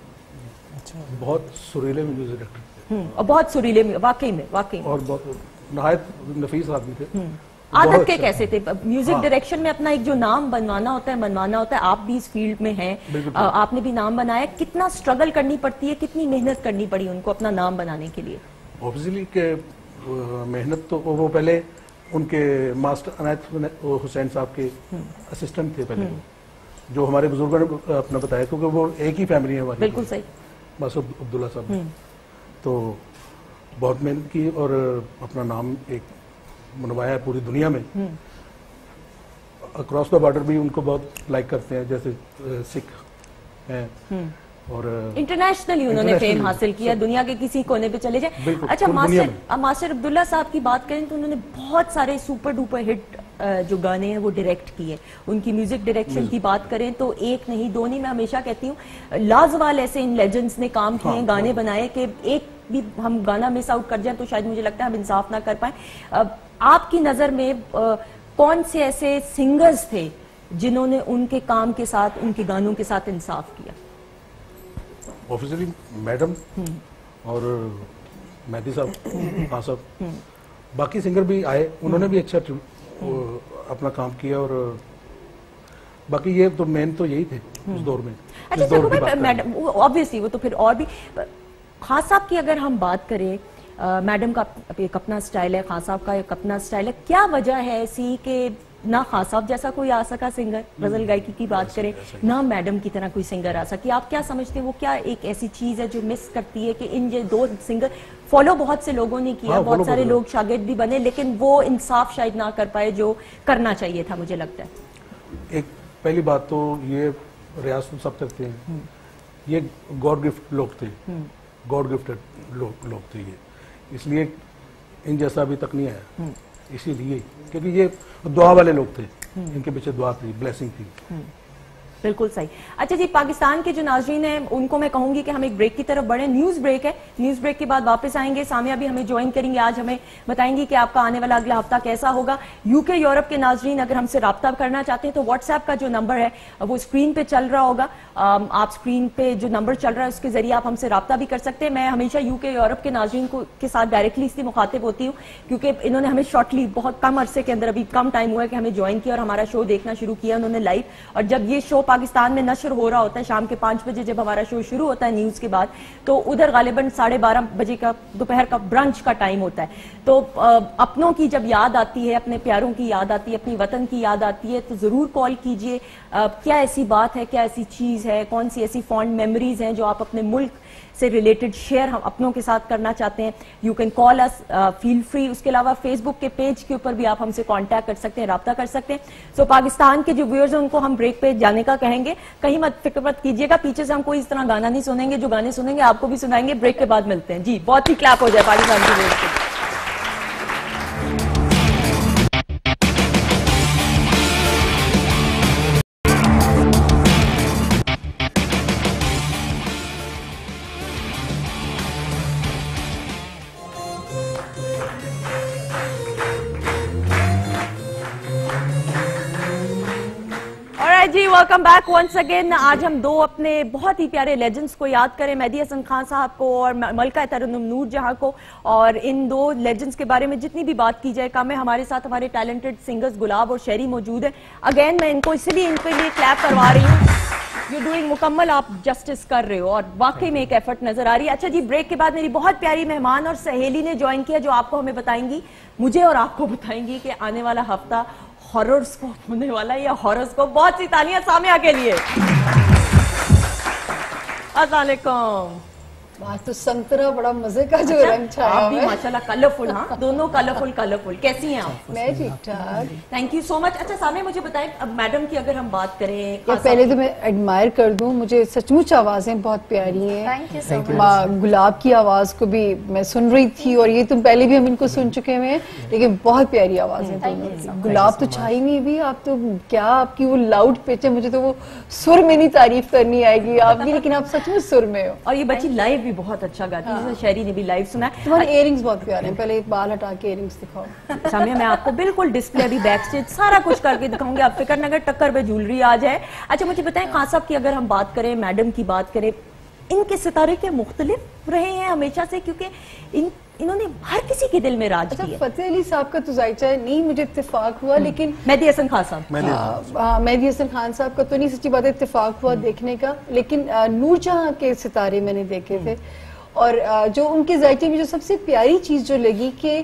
B: बहुत सुरीले म्यूजिक डायरेक्टर
A: और बहुत सुरीले वाकई में वाकई में
B: और बहुत नहायत नफीस आदमी थे।
A: आदत के कैसे थे म्यूजिक डायरेक्शन में अपना एक जो नाम बनवाना होता है बनवाना होता है। आप भी इस फील्ड में हैं, आपने भी नाम बनाया। कितना स्ट्रगल करनी पड़ती है, कितनी मेहनत करनी पड़ी उनको अपना नाम बनाने के लिए?
B: ऑब्वियसली के मेहनत तो वो पहले उनके मास्टर अनायत हुसैन साहब के असिस्टेंट थे पहले, जो हमारे बुजुर्गों ने अपना बताया, क्योंकि वो एक ही फैमिली है हमारी।
A: बिल्कुल सही।
B: मास्टर अब्दुल्ला साहब तो बहुत मेहनत की और अपना नाम एक मनवाया है पूरी दुनिया में। अक्रॉस द बॉर्डर भी उनको बहुत लाइक करते हैं, जैसे सिख हैं और
A: इंटरनेशनली उन्होंने फेम हासिल किया, दुनिया के किसी कोने पे चले जाए। अच्छा, मास्टर मास्टर अब्दुल्ला साहब की बात करें तो उन्होंने बहुत सारे सुपर डुपर हिट जो गाने हैं वो डायरेक्ट किए। उनकी म्यूजिक डायरेक्शन की बात करें तो एक नहीं दो नहीं, मैं हमेशा कहती हूँ लाजवाल ऐसे इन लेजेंड्स ने काम किए, हाँ, गाने बनाए कि एक भी हम गाना मिस आउट कर जाए तो शायद मुझे लगता है हम इंसाफ ना कर पाए। आपकी नजर में कौन से ऐसे सिंगर्स थे जिन्होंने उनके काम के साथ, उनके गानों के साथ इंसाफ किया?
B: ऑफिशियली मैडम और मेहदी साहब, हाँ साहब, बाकी सिंगर भी आए, उन्होंने भी अच्छा अपना काम किया और बाकी ये तो मेन तो यही थे उस दौर में।
A: अच्छा, दौर की मैडम ऑब्वियसली वो तो फिर और भी। खान साहब की अगर हम बात करें, मैडम का एक अपना स्टाइल है, खान साहब का एक अपना स्टाइल है, क्या वजह है ऐसी कि ना खान साहब जैसा कोई आ सका सिंगर, गजल गायकी की बात करें, ना मैडम की तरह कोई सिंगर आ सकी? आप क्या समझते हैं वो क्या एक ऐसी चीज है जो मिस करती है कि इन ये दो सिंगर फॉलो बहुत से लोगों ने किया, बहुत सारे लोग शागिर्द भी बने, लेकिन वो इंसाफ शायद ना कर पाए जो करना चाहिए था? मुझे लगता है
B: एक पहली बात तो ये रियाज तो सब करते हैं, ये गॉड गिफ्ट लोग थे, गॉड गिफ्टेड लोग लोग थे ये, इसलिए इन जैसा अभी तक नहीं आया, इसीलिए क्योंकि ये दुआ वाले लोग थे, इनके पीछे दुआ थी, ब्लेसिंग थी।
A: बिल्कुल सही। अच्छा जी, पाकिस्तान के जो नाज़रीन हैं उनको मैं कहूंगी कि हम एक ब्रेक की तरफ बढ़े। न्यूज ब्रेक है, न्यूज ब्रेक के बाद वापस आएंगे। सामिया भी हमें ज्वाइन करेंगे, आज हमें बताएंगी कि आपका आने वाला अगला हफ्ता कैसा होगा। यूके यूरोप के नाज़रीन अगर हमसे राब्ता करना चाहते हैं तो व्हाट्सएप का जो नंबर है वो स्क्रीन पे चल रहा होगा, आप स्क्रीन पे जो नंबर चल रहा है उसके जरिए आप हमसे राब्ता भी कर सकते हैं। मैं हमेशा यूके यूरोप के नाज़रीन को के साथ डायरेक्टली इसलिए मुखातिब होती हूँ क्योंकि इन्होंने हमें शॉर्टली, बहुत कम अरसे के अंदर, अभी कम टाइम हुआ है कि हमें ज्वाइन किया और हमारा शो देखना शुरू किया उन्होंने लाइव। और जब ये शो पाकिस्तान में नशर हो रहा होता है शाम के पांच बजे, जब हमारा शो शुरू होता है न्यूज के बाद, तो उधर गालिबन साढ़े बारह बजे का दोपहर का ब्रंच का टाइम होता है। तो अपनों की जब याद आती है, अपने प्यारों की याद आती है, अपनी वतन की याद आती है, तो जरूर कॉल कीजिए। क्या ऐसी बात है, क्या ऐसी चीज है, कौन सी ऐसी फॉन्ड मेमोरीज हैं जो आप अपने मुल्क से रिलेटेड शेयर हम अपनों के साथ करना चाहते हैं? You can call us, feel free. उसके अलावा फेसबुक के पेज के ऊपर भी आप हमसे कांटेक्ट कर सकते हैं, राब्ता कर सकते हैं। सो so, पाकिस्तान के जो व्यूअर्स हैं उनको हम ब्रेक पे जाने का कहेंगे, कहीं मत फिक्र मत कीजिएगा, पीछे से हम कोई इस तरह गाना नहीं सुनेंगे, जो गाने सुनेंगे आपको भी सुनाएंगे। ब्रेक के बाद मिलते हैं जी, बहुत ही क्लैप हो जाए पाकिस्तान की व्यूअर्स को। जी, वेलकम बैक वंस अगेन। आज हम दो अपने बहुत ही प्यारे लेजेंड्स को याद करें, मेहदी हसन खान साहब को और मलका तरन्नुम नूर जहां को। और इन दो लेजेंड्स के बारे में जितनी भी बात की जाए कम है। हमारे साथ हमारे टैलेंटेड सिंगर्स गुलाब और शेरी मौजूद है। अगेन मैं इनको इसलिए इनके लिए क्लैप करवा रही हूँ, यू डूइंग मुकम्मल, आप जस्टिस कर रहे हो और वाकई में एक एफर्ट नजर आ रही है। अच्छा जी, ब्रेक के बाद मेरी बहुत प्यारी मेहमान और सहेली ने ज्वाइन किया जो आपको हमें बताएंगी, मुझे और आपको बताएंगी कि आने वाला हफ्ता हॉरर्स को होने वाला है या हॉरर्स को। बहुत सी तालियां सामिया के लिए। अस्सलाम वालेकुम।
G: आज तो संतरा बड़ा मजे का जो
A: अच्छा,
G: रंग छाया
A: आप भी
G: हुआ है।
A: माशाल्लाह कलरफुल, हाँ दोनों कलरफुल कलरफुल। कैसी हैं आप?
G: मैं ठीक ठाक।
A: Thank you so much. अच्छा सामने मुझे बताएं, अब मैडम की अगर हम बात करें,
G: या
A: खास
G: पहले तो मैं एडमायर कर दूं, मुझे सचमुच आवाजें बहुत प्यारी हैं।
C: Thank you so much.
G: माँ गुलाब की आवाज को भी मैं सुन रही थी, और ये तुम पहले भी हम इनको सुन चुके हुए हैं, लेकिन बहुत प्यारी आवाजें दोनों की। गुलाब तो छाई नहीं भी, आप तो क्या आपकी वो लाउड पिच है, मुझे तो वो सुर में नहीं तारीफ करनी आएगी आपकी, लेकिन आप सचमुच सुर में हो।
A: और ये बच्ची लाइव भी बहुत अच्छा गाती है, जैसे शहरी ने भी लाइव सुना है।
G: तुम्हारे इयरिंग्स बहुत प्यारे हैं, पहले एक बाल हटा के इयरिंग्स दिखाओ।
A: सामने मैं आपको बिल्कुल डिस्प्ले अभी बैक स्टेज सारा कुछ करके दिखाऊंगी, आप फिक्र न करें, टक्कर पे ज्वेलरी आ जाए। अच्छा मुझे बताएं, खान साहब की अगर हम बात करें, मैडम की बात करें, इनके सितारे के मुख्तलिफ रहे हैं हमेशा से, क्योंकि इन इन्होंने हर किसी के दिल में राज
G: अच्छा
A: किया।
G: फतेह अली साहब का तो जायचा नहीं मुझे इत्तेफाक हुआ, लेकिन
A: मेहदी हसन खान साहब,
G: हाँ, हाँ, मेहदी हसन खान साहब का तो नहीं, सच्ची बात है इत्तेफाक हुआ देखने का, लेकिन आ, नूरजहां के सितारे मैंने देखे थे। और आ, जो उनके जायचे में जो सबसे प्यारी चीज जो लगी कि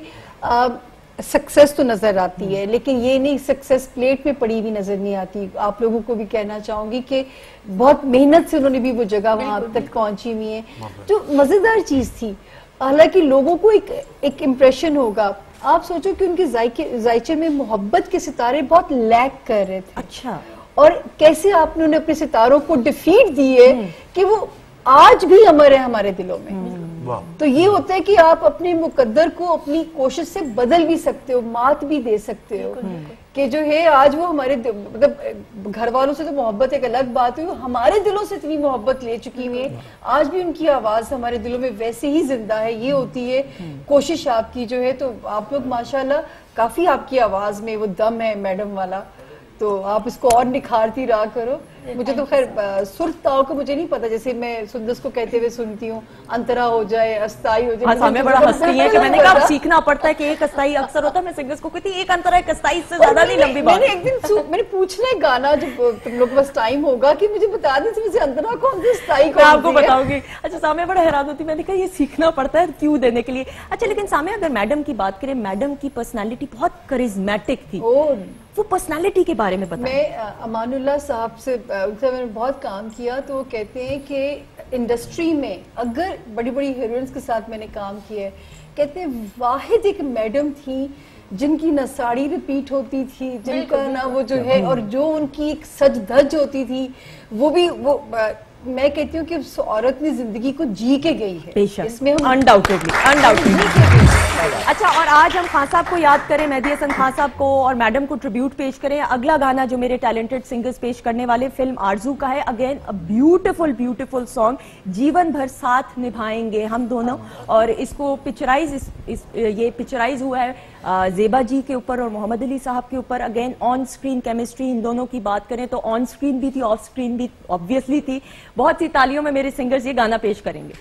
G: सक्सेस तो नजर आती है, लेकिन ये नहीं सक्सेस प्लेट में पड़ी हुई नजर नहीं आती। आप लोगों को भी कहना चाहूंगी कि बहुत मेहनत से उन्होंने भी वो जगह वहां तक पहुंची हुई है, जो मजेदार चीज थी। हालांकि लोगों को एक एक इम्प्रेशन होगा, आप सोचो कि उनके जायके जायचे में मोहब्बत के सितारे बहुत लैक कर रहे थे।
A: अच्छा,
G: और कैसे आपने उन्हें अपने सितारों को डिफीट दिए कि वो आज भी अमर है हमारे दिलों में। तो ये होता है कि आप अपने मुकद्दर को अपनी कोशिश से बदल भी सकते हो, मात भी दे सकते हो, कि जो है आज वो हमारे मतलब घर वालों से तो मोहब्बत एक अलग बात है, वो हमारे दिलों से इतनी मोहब्बत ले चुकी हुई है, आज भी उनकी आवाज हमारे दिलों में वैसे ही जिंदा है। ये होती है कोशिश आपकी जो है। तो आप लोग माशाल्लाह काफी आपकी आवाज में वो दम है मैडम वाला, तो आप इसको और निखारती रहा करो। मुझे तो खैर सुर ताव को मुझे नहीं पता, जैसे मैं सुंदस को कहते हुए सुनती हूँ, अंतरा हो जाए, अस्थाई हो जाए।
A: हाँ, सामने बड़ा हंसती है कि मैंने कहा सीखना पड़ता है कि एक अस्थाई अक्सर होता है। मैं सिंगर्स को कहती एक अंतरा एक अस्थाई, इससे ज्यादा नहीं लंबी बात।
G: मैंने एक दिन मैंने पूछना है गाना, जब तुम लोग के पास टाइम होगा, कि मुझे बता दें इसमें से अंतरा कौन सी अस्थाई कौन सी है।
A: मैं आपको बताऊंगी। अच्छा सामने बड़ा हैरान होती, मैंने कहा ये सीखना पड़ता है क्यों देने के लिए। अच्छा लेकिन सामने अगर मैडम की बात करें, मैडम की पर्सनैलिटी बहुत करिज्मेटिक थी, वो पर्सनालिटी के बारे में बताएं।
G: मैं अमानुल्लाह साहब से उनसे मैंने बहुत काम किया, तो वो कहते हैं कि इंडस्ट्री में अगर बड़ी बड़ी हीरोइंस के साथ मैंने काम किया है, कहते हैं वाहिद एक मैडम थी जिनकी ना साड़ी रिपीट होती थी, जिनका ना वो जो है, और जो उनकी एक सज धज होती थी, वो भी वो मैं कहती हूँ कि उस औरत ने जिंदगी को जी के गई है।
A: इसमें अनडाउटेडली अनडाउटेडली। अच्छा, और आज हम खान साहब को याद करें, मेहदी हसन खान साहब को, और मैडम को ट्रिब्यूट पेश करें। अगला गाना जो मेरे टैलेंटेड सिंगर्स पेश करने वाले फिल्म आरजू का है। Again a beautiful beautiful song, जीवन भर साथ निभाएंगे हम दोनों। और इसको पिक्चराइज इस, इस, ये पिक्चराइज हुआ है जेबा जी के ऊपर और मोहम्मद अली साहब के ऊपर। अगेन ऑन स्क्रीन केमिस्ट्री इन दोनों की बात करें तो ऑन स्क्रीन भी थी, ऑफ स्क्रीन भी ऑब्वियसली थी। बहुत सी तालियों में मेरे सिंगर्स ये गाना पेश करेंगे।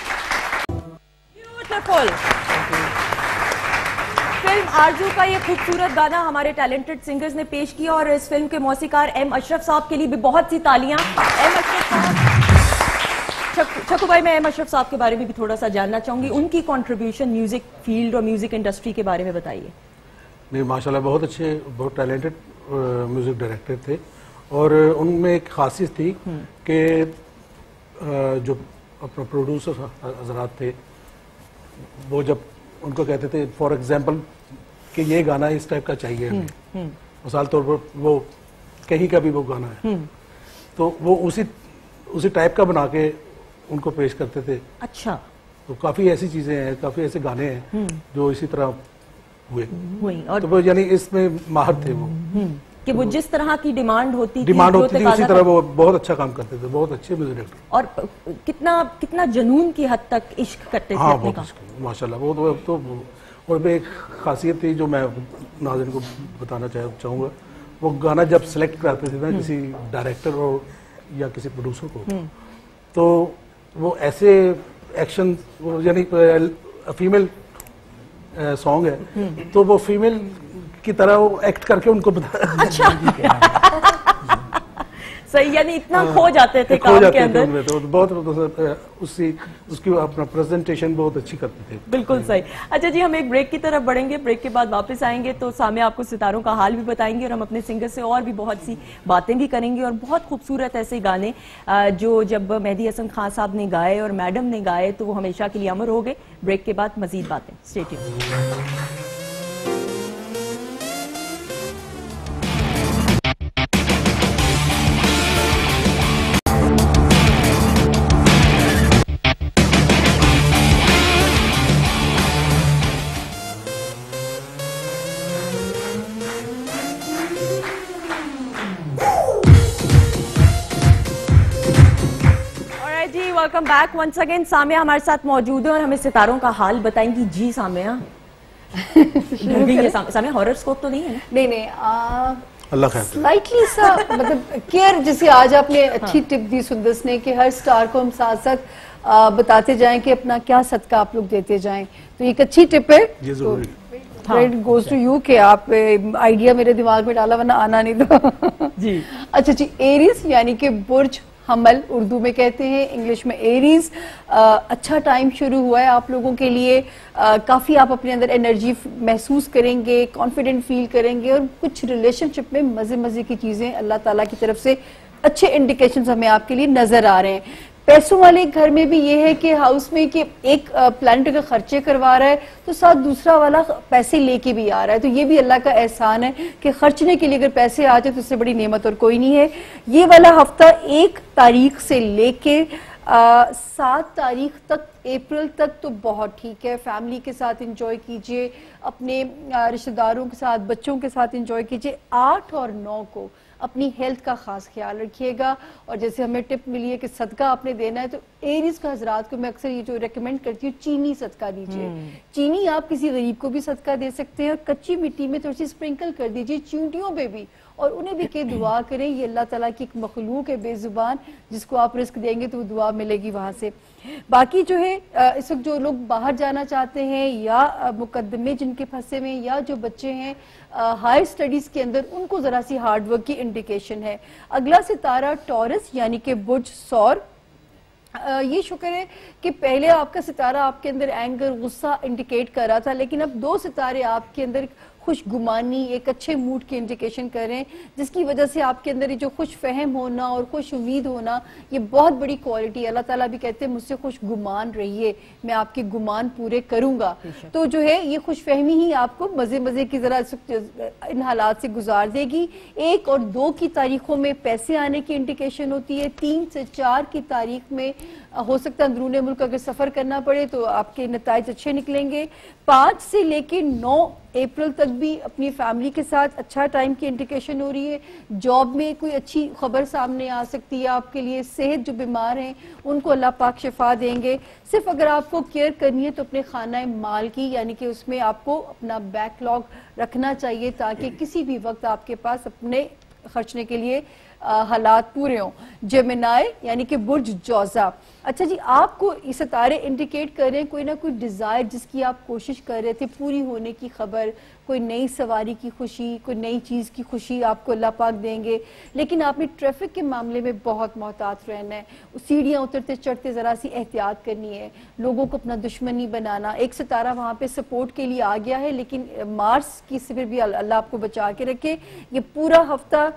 A: ब्यूटीफुल फिल्म आरजू का ये खूबसूरत गाना हमारे टैलेंटेड सिंगर्स ने पेश किया, और इस फिल्म के मौसीकार एम अशरफ साहब के लिए भी बहुत सी तालियां। एम अशरफ साहब, छकू भाई, मैं एम अशरफ साहब के बारे में भी थोड़ा सा जानना चाहूंगी, उनकी कंट्रीब्यूशन म्यूजिक फील्ड और म्यूजिक इंडस्ट्री के बारे में बताइए।
B: नहीं माशाल्लाह बहुत अच्छे, बहुत टैलेंटेड म्यूजिक डायरेक्टर थे, और उनमें एक खासियत थी कि जो अपना प्रोड्यूसर हजरात थे, वो जब उनको कहते थे फॉर एग्जांपल कि ये गाना इस टाइप का चाहिए हमें, मिसाल तौर पर वो कहीं का भी वो गाना है, तो वो उसी उसी टाइप का बना के उनको पेश करते थे।
A: अच्छा,
B: तो काफी ऐसी चीजें हैं, काफी ऐसे गाने हैं जो इसी तरह हुए
A: हुई, और
B: तो वो यानी इसमें माहिर थे वो,
A: कि वो जिस तरह की डिमांड होती
B: डिमांड थी, होती थी उसी तरह वो बहुत अच्छा काम करते थे, बहुत अच्छे म्यूजिक डायरेक्टर।
A: और कितना कितना जुनून की हद तक इश्क करते थे।
B: हाँ बहुत माशाल्लाह, वो तो, तो और एक खासियत थी जो मैं नाज़रीन को बताना चाह चाहूँगा, वो गाना जब सेलेक्ट करते थे ना किसी डायरेक्टर और या किसी प्रोड्यूसर को, तो वो ऐसे एक्शन, यानी फीमेल सॉन्ग है तो वो फीमेल की तरह वो एक्ट करके उनको बता।
A: अच्छा सही, यानी इतना खो जाते थे
B: खो
A: काम
B: जाते
A: के
B: थे
A: अंदर।
B: उनमें, तो बहुत मतलब, उसकी उसकी अपना प्रेजेंटेशन बहुत अच्छी करते थे।
A: बिल्कुल सही। अच्छा जी, हम एक ब्रेक की तरफ बढ़ेंगे, ब्रेक के बाद वापस आएंगे तो सामने आपको सितारों का हाल भी बताएंगे और हम अपने सिंगर से और भी बहुत सी बातें भी करेंगे और बहुत खूबसूरत ऐसे गाने जो जब मेहदी हसन खान साहब ने गाए और मैडम ने गाए तो वो हमेशा के लिए अमर हो गए। ब्रेक के बाद मजीद बातें, stay tuned. Welcome back once again. Samia हमारे साथ मौजूद है और हमें सितारों का हाल बताएंगी। जी सामिया, डर गई है सामिया, हॉरर स्कोप तो नहीं है?
G: नहीं नहीं,
B: अल्लाह खैर।
G: स्लाइटली सा मतलब केयर, जैसे आज आपने अच्छी टिप दी सुंदस ने कि हर स्टार को हम साथ साथ बताते जाएं कि अपना क्या सदका आप लोग देते जाएं, तो एक अच्छी टिप है।
B: ये जरूरी।
G: क्रेडिट गोज टू यू कि आप आइडिया मेरे दिमाग में डाला, वरना आना नहीं था।
A: जी
G: अच्छा जी, एरीज यानी कि बुर्ज हमल उर्दू में कहते हैं, इंग्लिश में एरीज। अच्छा टाइम शुरू हुआ है आप लोगों के लिए, आ, काफी आप अपने अंदर एनर्जी महसूस करेंगे, कॉन्फिडेंट फील करेंगे और कुछ रिलेशनशिप में मजे मजे की चीजें अल्लाह ताला की तरफ से अच्छे इंडिकेशंस हमें आपके लिए नजर आ रहे हैं। पैसों वाले घर में भी ये है कि हाउस में कि एक प्लानट अगर खर्चे करवा रहा है तो साथ दूसरा वाला पैसे लेके भी आ रहा है, तो ये भी अल्लाह का एहसान है कि खर्चने के लिए अगर पैसे आ जाए तो उससे बड़ी नेमत और कोई नहीं है। ये वाला हफ्ता एक तारीख से लेके सात तारीख तक, अप्रैल तक तो बहुत ठीक है। फैमिली के साथ एंजॉय कीजिए, अपने रिश्तेदारों के साथ, बच्चों के साथ एंजॉय कीजिए। आठ और नौ को अपनी हेल्थ का खास ख्याल रखिएगा और जैसे हमें टिप मिली है कि सदका आपने देना है तो एरीज का हजरात को मैं अक्सर ये जो रेकमेंड करती हूँ, चीनी सदका दीजिए। चीनी आप किसी गरीब को भी सदका दे सकते हैं और कच्ची मिट्टी में थोड़ी सी स्प्रिंकल कर दीजिए चींटियों पे भी, और उन्हें भी के दुआ करें। ये अल्लाह ताला की एक मखलूक है बेजुबान, जिसको आप रिस्क देंगे तो वो दुआ मिलेगी वहां से। बाकी जो है इस वक्त जो लोग बाहर जाना चाहते हैं या मुकदमे जिनके फंसे हुए या जो बच्चे हैं हायर स्टडीज के अंदर, उनको जरा सी हार्डवर्क की इंडिकेशन है। अगला सितारा टॉरस यानी कि बुर्ज सौर। ये शुक्र है कि पहले आपका सितारा आपके अंदर एंगर, गुस्सा इंडिकेट कर रहा था, लेकिन अब दो सितारे आपके अंदर खुशगुमानी, एक अच्छे मूड की इंडिकेशन कर रहे हैं, जिसकी वजह से आपके अंदर ये जो खुश फहम होना और खुश उम्मीद होना, ये बहुत बड़ी क्वालिटी है। अल्लाह ताला भी कहते हैं मुझसे खुश गुमान रहिए, मैं आपके गुमान पूरे करूंगा। तो जो है ये खुश फहमी ही आपको मजे मजे की जरा इन हालात से गुजार देगी। एक और दो की तारीखों में पैसे आने की इंडिकेशन होती है। तीन से चार की तारीख में हो सकता है अंदरूनी मुल्क अगर सफर करना पड़े तो आपके नताइज अच्छे निकलेंगे। पांच से लेके नौ अप्रैल तक भी अपनी फैमिली के साथ अच्छा टाइम की इंडिकेशन हो रही है। जॉब में कोई अच्छी खबर सामने आ सकती है आपके लिए। सेहत जो बीमार हैं उनको अल्लाह पाक शिफा देंगे। सिर्फ अगर आपको केयर करनी है तो अपने खाना माल की, यानी कि उसमें आपको अपना बैकलॉग रखना चाहिए ताकि किसी भी वक्त आपके पास अपने खर्चने के लिए आ, हालात पूरे हों। जेमिनाई यानी कि बुर्ज जौजा। अच्छा जी, आपको ये सितारे इंडिकेट कर रहे हैं कोई ना कोई डिजायर जिसकी आप कोशिश कर रहे थे पूरी होने की खबर, कोई नई सवारी की खुशी, कोई नई चीज की खुशी आपको अल्लाह पाक देंगे, लेकिन आपने ट्रैफिक के मामले में बहुत मोहतात रहना है। सीढ़ियां उतरते चढ़ते जरा सी एहतियात करनी है, लोगों को अपना दुश्मन नहीं बनाना। एक सितारा वहां पे सपोर्ट के लिए आ गया है, लेकिन मार्स की से भी अल्लाह आपको बचा के रखे। ये पूरा हफ्ता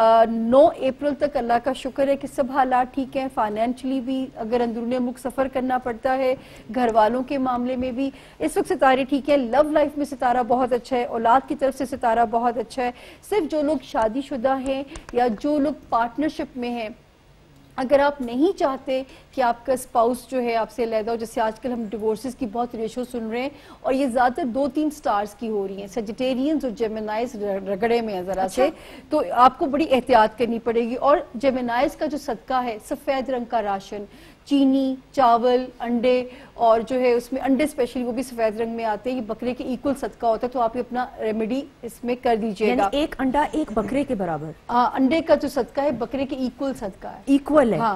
G: नौ अप्रैल तक अल्लाह का शुक्र है कि सब हालात ठीक हैं। फाइनेंशियली भी अगर अंदरूनी मुल्क सफर करना पड़ता है, घर वालों के मामले में भी इस वक्त सितारे ठीक है। लव लाइफ में सितारा बहुत अच्छा है, औलाद की तरफ से सितारा बहुत अच्छा है। सिर्फ जो लोग शादीशुदा हैं या जो लोग पार्टनरशिप में हैं, अगर आप नहीं चाहते कि आपका स्पाउस जो है आपसे अलहदा हो, जैसे आजकल हम डिवोर्सेस की बहुत रेशो सुन रहे हैं और ये ज्यादातर दो तीन स्टार्स की हो रही हैं, सेजिटेरियंस और जेमिनाइज रगड़े में है जरा से, तो आपको बड़ी एहतियात करनी पड़ेगी। और जेमिनाइज का जो सदका है, सफेद रंग का राशन, चीनी, चावल, अंडे, और जो है उसमें अंडे स्पेशली वो भी सफेद रंग में आते हैं, ये बकरे के इक्वल सदका होता है, तो आप अपना रेमेडी इसमें कर दीजिएगा।
A: एक अंडा एक बकरे के बराबर?
G: हाँ, अंडे का जो सदका है बकरे के इक्वल सदका है।
A: इक्वल है?
G: हाँ,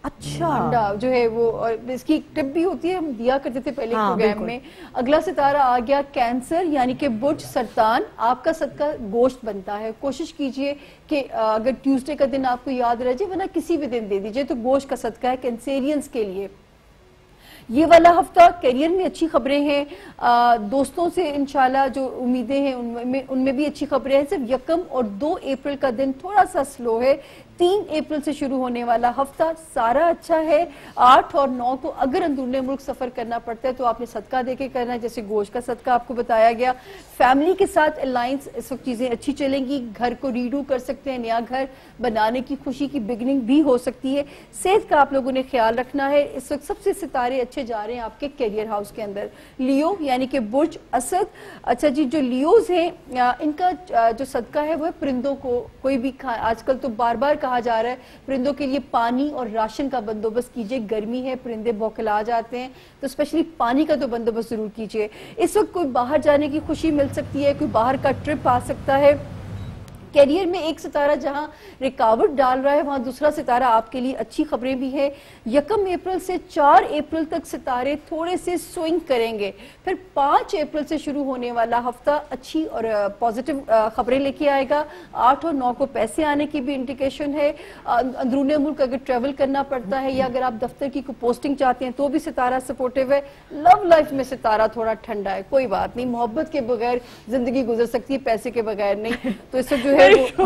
A: अच्छा
G: अंडा जो है वो, और इसकी टिप भी होती है, हम दिया करते थे पहले
A: हाँ,
G: प्रोग्राम
A: बिल्कुल।
G: में। अगला सितारा आ गया कैंसर यानी कि बुर्ज सरतान। आपका सदका गोश्त बनता है, कोशिश कीजिए कि अ, अगर ट्यूसडे का दिन आपको याद रह जाए, वरना किसी भी दिन दे दीजिए, तो गोश्त का सदका है कैंसेरियंस के लिए। ये वाला हफ्ता करियर में अच्छी खबरें हैं, आ, दोस्तों से इंशाल्लाह जो उम्मीदें हैं उनमें उनमें भी अच्छी खबरें हैं। सिर्फ यकम और दो अप्रैल का दिन थोड़ा सा स्लो है। तीन अप्रैल से शुरू होने वाला हफ्ता सारा अच्छा है। आठ और नौ को अगर अंदरूनी मुल्क सफर करना पड़ता है तो आपने सदका देके करना है, जैसे गोश्त का सदका आपको बताया गया। फैमिली के साथ अलायंस, इस वक्त चीजें अच्छी चलेंगी। घर को रीडू कर सकते हैं, नया घर बनाने की खुशी की बिगनिंग भी हो सकती है। सेहत का आप लोगों ने ख्याल रखना है। इस वक्त सबसे सितारे अच्छे जा रहे हैं आपके कैरियर हाउस के अंदर। लियो यानी कि बुर्ज असद। अच्छा जी, जो लियोज हैं इनका जो सदका है वो है परिंदों को कोई भी खा, आजकल तो बार बार कहा जा रहा है परिंदों के लिए पानी और राशन का बंदोबस्त कीजिए। गर्मी है, परिंदे बौखला जाते हैं, तो स्पेशली पानी का तो बंदोबस्त जरूर कीजिए। इस वक्त कोई बाहर जाने की खुशी मिल सकती है, कोई बाहर का ट्रिप आ सकता है। कैरियर में एक सितारा जहां रुकावट डाल रहा है, वहां दूसरा सितारा आपके लिए अच्छी खबरें भी है। यकम अप्रैल से चार अप्रैल तक सितारे थोड़े से स्विंग करेंगे, फिर पांच अप्रैल से शुरू होने वाला हफ्ता अच्छी और पॉजिटिव खबरें लेके आएगा। आठ और नौ को पैसे आने की भी इंडिकेशन है। अंदरूनी मुल्क अगर ट्रेवल करना पड़ता है या अगर आप दफ्तर की कोई पोस्टिंग चाहते हैं तो भी सितारा सपोर्टिव है। लव लाइफ में सितारा थोड़ा ठंडा है, कोई बात नहीं, मोहब्बत के बगैर जिंदगी गुजर सकती है, पैसे के बगैर नहीं। तो इससे जो है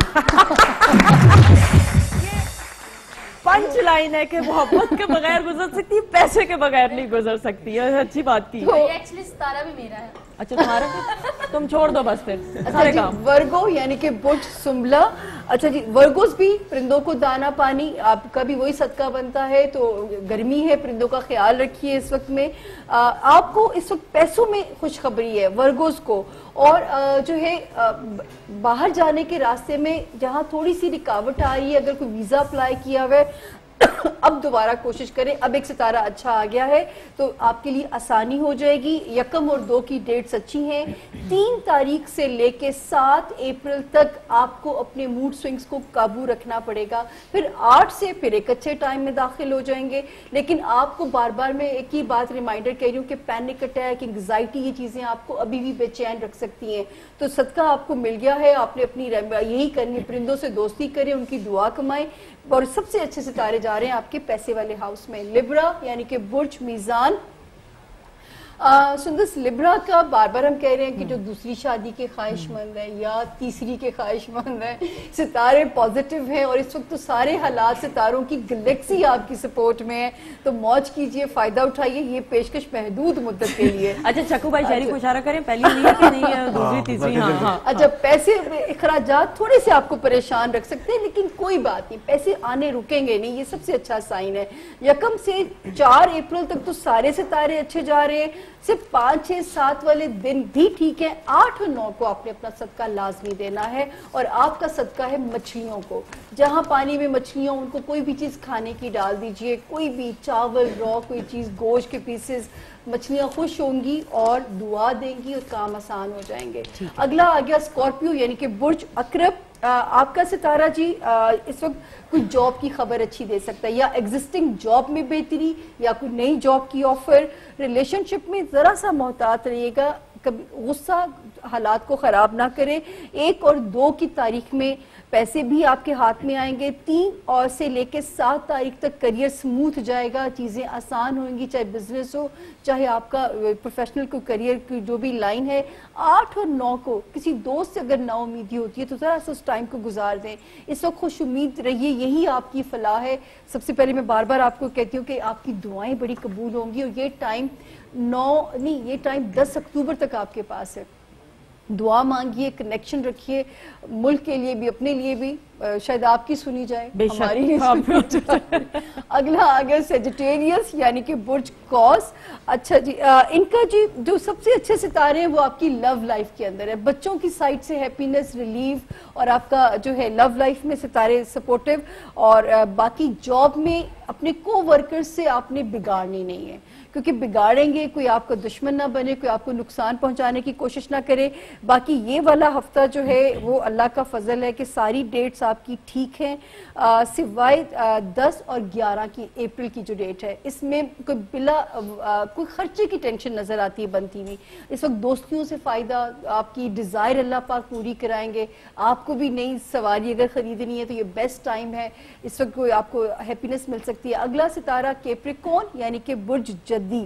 A: पंच लाइन है कि मोहब्बत के बगैर गुजर सकती है, पैसे के बगैर नहीं गुजर सकती है। अच्छी बात की।
C: एक्चुअली सितारा भी मेरा है।
A: अच्छा तुम्हारा भी? तुम छोड़ दो बस फिर
G: अच्छा
A: सारे
G: जी,
A: काम।
G: वर्गो यानी कि बुर्ज सुंबला। अच्छा जी, वर्गोस भी परिंदों को दाना पानी, आपका भी वही सदका बनता है। तो गर्मी है, परिंदों का ख्याल रखिए इस वक्त में। आ, आपको इस वक्त पैसों में खुशखबरी है वर्गोस को। और आ, जो है आ, बाहर जाने के रास्ते में जहां थोड़ी सी रुकावट आ रही है, अगर कोई वीजा अप्लाई किया हुआ है अब दोबारा कोशिश करें। अब एक सितारा अच्छा आ गया है तो आपके लिए आसानी हो जाएगी। यकम और दो की डेट्स अच्छी हैं। तीन तारीख से लेके सात अप्रैल तक आपको अपने मूड स्विंग्स को काबू रखना पड़ेगा। फिर आठ से फिर एक अच्छे टाइम में दाखिल हो जाएंगे। लेकिन आपको बार बार मैं एक ही बात रिमाइंडर कह रही हूँ कि पैनिक अटैक, एंग्जाइटी, ये चीजें आपको अभी भी बेचैन रख सकती हैं। तो सदका आपको मिल गया है, आपने अपनी यही करनी, परिंदों से दोस्ती करें, उनकी दुआ कमाएं। और सबसे अच्छे सितारे जा रहे हैं आपके पैसे वाले हाउस में। लिब्रा यानी कि बुर्ज मीजान। सुंदस, लिब्रा का बार बार हम कह रहे हैं कि जो दूसरी शादी के ख्वाहिशमंद है या तीसरी के ख्वाहिशमंद है, सितारे पॉजिटिव हैं और इस वक्त तो सारे हालात सितारों की गैलेक्सी आपकी सपोर्ट में है। तो मौज कीजिए, फायदा उठाइए, ये पेशकश महदूद मुद्दत के लिए।
A: अच्छा चक्कू भाई शहरी को इशारा करें, पहली ली है कि नहीं है, दूसरी तीसरी? हाँ हाँ।
G: अच्छा, पैसे अखराजात थोड़े से आपको परेशान रख सकते हैं, लेकिन कोई बात नहीं, पैसे आने रुकेंगे नहीं, ये सबसे अच्छा साइन है। यकम से चार अप्रैल तक तो सारे सितारे अच्छे जा रहे हैं। सिर्फ पांच छह सात वाले दिन भी ठीक है। आठ और नौ को आपने अपना सदका लाजमी देना है। और आपका सदका है मछलियों को। जहां पानी में मछलियां, उनको कोई भी चीज खाने की डाल दीजिए, कोई भी चावल, रॉ, कोई चीज, गोश्त के पीसेस, मछलियां खुश होंगी और दुआ देंगी और काम आसान हो जाएंगे। अगला आ गया स्कॉर्पियो यानी कि बुर्ज अकरब। आ, आपका सितारा जी आ, इस वक्त कोई जॉब की खबर अच्छी दे सकता है, या एग्जिस्टिंग जॉब में बेहतरी, या कोई नई जॉब की ऑफर। रिलेशनशिप में जरा सा मोहतात रहिएगा, कभी गुस्सा हालात को खराब ना करे। एक और दो की तारीख में पैसे भी आपके हाथ में आएंगे। तीन और से लेके सात तारीख तक करियर स्मूथ जाएगा, चीजें आसान होंगी, चाहे बिजनेस हो, चाहे आपका प्रोफेशनल को करियर की जो भी लाइन है। आठ और नौ को किसी दोस्त से अगर नाउमीदी होती है तो जरा सा उस टाइम को गुजार दें। इस वक्त खुश उम्मीद रहिए, यही आपकी फलाह है। सबसे पहले मैं बार बार आपको कहती हूँ कि आपकी दुआएं बड़ी कबूल होंगी। और ये टाइम नौ नहीं, ये टाइम दस अक्टूबर तक आपके पास है। दुआ मांगिए, कनेक्शन रखिए, मुल्क के लिए भी, अपने लिए भी, शायद आपकी सुनी जाए, हमारी नहीं सुनी जाए। अगला आ गया सेजिटेरियस यानी कि बुर्ज कॉस। अच्छा जी, आ, इनका जी जो सबसे अच्छे सितारे हैं वो आपकी लव लाइफ के अंदर है। बच्चों की साइड से हैप्पीनेस, रिलीफ, और आपका जो है लव लाइफ में सितारे सपोर्टिव। और आ, बाकी जॉब में अपने को वर्कर्स से आपने बिगाड़नी नहीं है, क्योंकि बिगाड़ेंगे, कोई आपका दुश्मन ना बने, कोई आपको नुकसान पहुंचाने की कोशिश ना करे। बाकी ये वाला हफ्ता जो है वो अल्लाह का फजल है कि सारी डेट्स आपकी ठीक हैं, सिवाय दस और ग्यारह की अप्रैल की जो डेट है इसमें कोई बिला आ, कोई खर्चे की टेंशन नजर आती है बनती हुई। इस वक्त दोस्तियों से फायदा, आपकी डिजायर अल्लाह पाक पूरी कराएंगे। आपको भी नई सवारी अगर खरीदनी है तो ये बेस्ट टाइम है, इस वक्त कोई आपको हैप्पीनेस मिल सकती है। अगला सितारा कैप्रिकॉर्न यानी कि बुर्ज जद्दी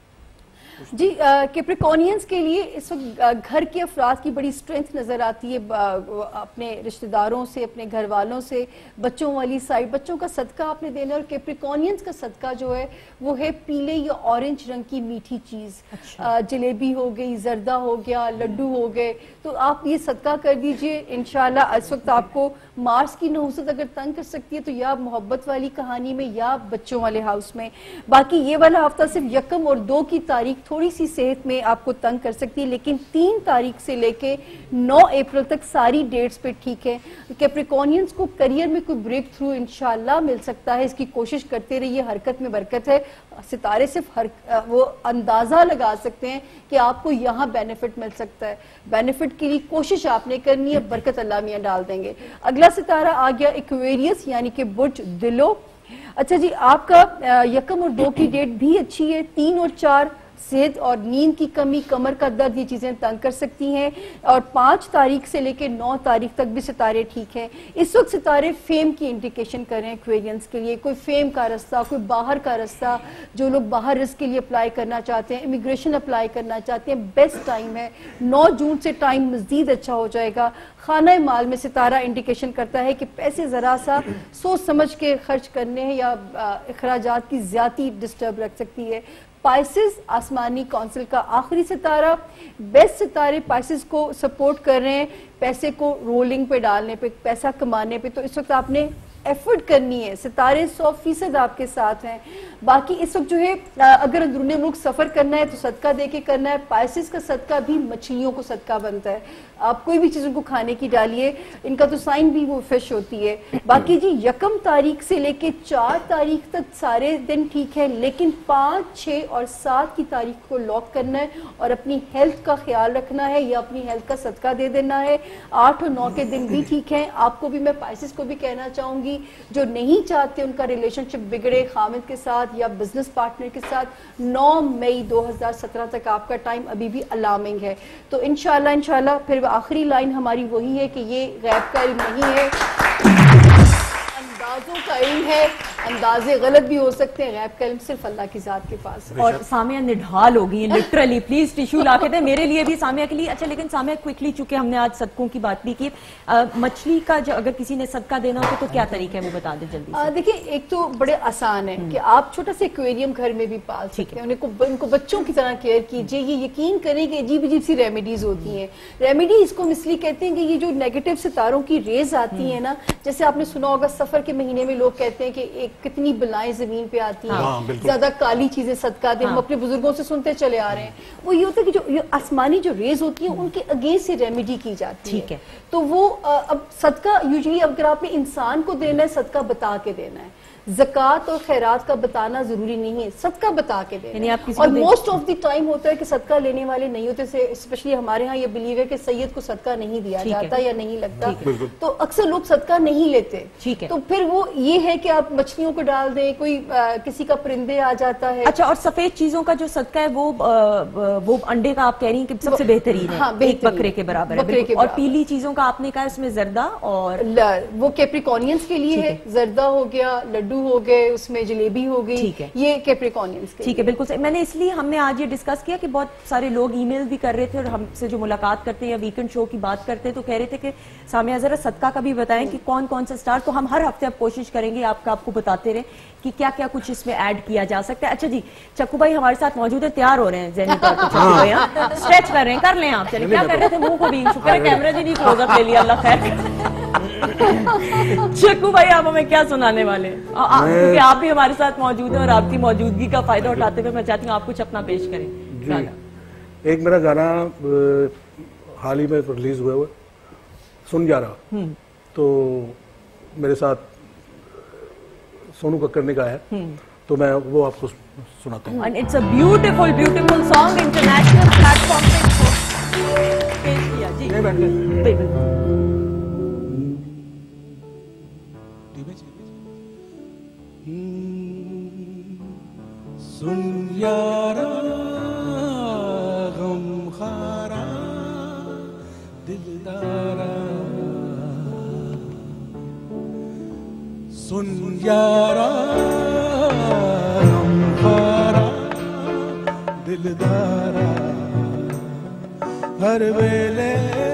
G: जी, कैप्रिकॉर्नियंस के लिए इस वक्त आ, घर के अफराद की बड़ी स्ट्रेंथ नजर आती है, आ, अपने रिश्तेदारों से, अपने घर वालों से, बच्चों वाली साइड, बच्चों का सदका आपने देना है। और कैप्रिकॉर्नियंस का सदका जो है वो है पीले या ऑरेंज रंग की मीठी चीज। अच्छा। जलेबी हो गई, जर्दा हो गया, लड्डू हो गए, तो आप ये सदका कर दीजिए इंशाल्लाह। इस वक्त आपको मार्स की नहुसत अगर तंग कर सकती है तो या मोहब्बत वाली कहानी में या बच्चों वाले हाउस में। बाकी ये वाला हफ्ता सिर्फ यकम और दो की तारीख थोड़ी सी सेहत में आपको तंग कर सकती है, लेकिन तीन तारीख से लेके नौ अप्रैल तक सारी डेट्स पे ठीक है। कैप्रिकॉर्नियंस को करियर में कोई ब्रेक थ्रू इंशाल्लाह मिल सकता है, इसकी कोशिश करते रहिए, हरकत में बरकत है। सितारे सिर्फ हर वो अंदाजा लगा सकते हैं कि आपको यहाँ बेनिफिट मिल सकता है, बेनिफिट के लिए कोशिश आपने करनी है, बरकत अल्लाह मियां डाल देंगे। अगला सितारा आ गया एक्वेरियस यानी कि बुर्ज दिलो। अच्छा जी, आपका यकम और दो की डेट भी अच्छी है, तीन और चार सेहत और नींद की कमी, कमर का दर्द, ये चीजें तंग कर सकती हैं। और पांच तारीख से लेकर नौ तारीख तक भी सितारे ठीक हैं। इस वक्त सितारे फेम की इंडिकेशन कर रहे हैं एक्वेरियंस के लिए, कोई फेम का रास्ता, कोई बाहर का रास्ता, जो लोग बाहर रिस्क के लिए अप्लाई करना चाहते हैं, इमिग्रेशन अप्लाई करना चाहते हैं, बेस्ट टाइम है। नौ जून से टाइम मजीद अच्छा हो जाएगा। खाना माल में सितारा इंडिकेशन करता है कि पैसे जरा सा सोच समझ के खर्च करने हैं या अखराजात की ज्यादा डिस्टर्ब रख सकती है। पाइसेस आसमानी काउंसिल का आखिरी सितारा, बेस्ट सितारे पाइसेस को सपोर्ट कर रहे हैं पैसे को रोलिंग पे डालने पे, पैसा कमाने पे। तो इस वक्त आपने एफर्ट करनी है, सितारे सौ फीसद आपके साथ हैं। बाकी इस वक्त जो है अगर अंदरूनी मुल्क सफर करना है तो सदका दे के करना है। पाइसेस का सदका भी मछलियों को सदका बनता है, आप कोई भी चीज उनको खाने की डालिए, इनका तो साइन भी वो फिश होती है। बाकी जी यकम तारीख से लेके चार तारीख तक सारे दिन ठीक है, लेकिन पाँच, छः और सात की तारीख को लॉक करना है और अपनी हेल्थ का ख्याल रखना है या अपनी हेल्थ का सदका दे देना है। आठ और नौ के दिन भी ठीक है। आपको भी मैं पाइसेस को भी कहना चाहूंगी जो नहीं चाहते उनका रिलेशनशिप बिगड़े खामिद के साथ या बिजनेस पार्टनर के साथ, नौ मई दो हज़ार सत्रह तक आपका टाइम अभी भी अलार्मिंग है। तो इंशाल्लाह इंशाल्लाह फिर आखिरी लाइन हमारी वही है कि ये गैब का इल्म नहीं है, अंदाजों का इल्म है। अंदाजे गलत भी हो सकते हैं, गैब का इल्म सिर्फ अल्लाह की जात के पास है।
A: और सामिया निढाल हो गई है लिटरली, प्लीज टिश्यू ला के दे मेरे लिए भी, सामिया के लिए। अच्छा, लेकिन सामिया क्विकली, चूंकि हमने आज सदकों की बात भी की, आ, मछली का जो अगर किसी ने सदका देना हो तो क्या तरीका है वो बता दे जल्दी से।
G: देखिए, एक तो बड़े आसान है कि आप छोटा सा एक्वेरियम घर में भी पाल सकते हैं, उनको उनको बच्चों की तरह केयर कीजिए। ये यकीन करें कि अजीब अजीब सी रेमेडीज होती हैं। रेमेडी इसको इसलिए कहते हैं कि ये जो नेगेटिव सितारों की रेज आती है ना, जैसे आपने सुना होगा सफर के महीने में लोग कहते हैं कि एक कितनी बलाएं जमीन पे आती हैं,
B: हाँ,
G: ज्यादा काली चीजें सदका दे। हाँ। हम अपने बुजुर्गों से सुनते चले आ रहे हैं। वो ये होता है कि जो ये आसमानी जो रेज होती है उनके अगेंस्ट से रेमेडी की जाती है। ठीक है, तो वो अब सदका यूजुअली अगर आपने इंसान को देना है, सदका बता के देना है। ज़कात और खैरात का बताना जरूरी नहीं है, सदका बता के देना है। और मोस्ट ऑफ द टाइम होता है कि सदका लेने वाले नहीं होते, स्पेशली हमारे यहाँ ये बिलीव है कि सैयद को सदका नहीं दिया जाता या नहीं लगता, तो अक्सर लोग सदका नहीं लेते। ठीक है, तो फिर वो ये है कि आप मछलियों को डाल दें, कोई आ, किसी का परिंदे आ जाता है।
A: अच्छा, और सफेद चीजों का जो सदका है वो आ, वो अंडे का आप कह रही हैं कि सबसे बेहतरीन है, हाँ, एक बकरे के बराबर है। और पीली चीजों का आपने कहा उसमें जर्दा और
G: वो कैप्रिकॉर्नियंस के लिए है, जर्दा हो गया, लड्डू हो गए, उसमें जलेबी हो गई, ठीक है, ये कैप्रिकॉर्नियंस के।
A: ठीक है, बिल्कुल सही। मैंने इसलिए हमने आज ये डिस्कस किया कि बहुत सारे लोग ईमेल भी कर रहे थे और हमसे जो मुलाकात करते हैं या वीकेंड शो की बात करते हैं तो कह रहे थे कि सामिया जरा सदका का भी बताएं कि कौन कौन सा स्टार। तो हम हर हफ्ते अब कोशिश करेंगे आपका आपको बताते रहे कि क्या क्या कुछ इसमें ऐड किया जा सकता है। अच्छा जी, चक्कू भाई हमारे साथ मौजूद है, तैयार हो रहे हैं ज़हनी तौर पर। चक्कू भाई स्ट्रेच कर रहे हैं, कर लें आप। चलिए, क्या कर रहे थे? मुंह को भी शुक्र है कैमरा जी नहीं क्लोजअप ले लिया, अल्लाह खैर। चक्कू भाई आप हमें क्या सुनाने वाले? क्योंकि आप भी हमारे साथ मौजूद हैं और आपकी मौजूदगी का फायदा उठाते हुए मैं चाहती हूँ आप कुछ अपना पेश करें।
B: एक मेरा गाना हाल ही में रिलीज हुआ हुआ सुन जा रहा, तो मेरे साथ सोनू कक्कड़ ने गाया, तो मैं वो आपको सुनाता हूँ।
A: And it's a beautiful, beautiful song, international platform पे इसको पेश किया जी।
B: नहीं बैठ गए।
A: बिल्कुल।
H: सुन यारा गमखारा दिलदारा, सुन यारा गमखारा दिलदारा, हर वेले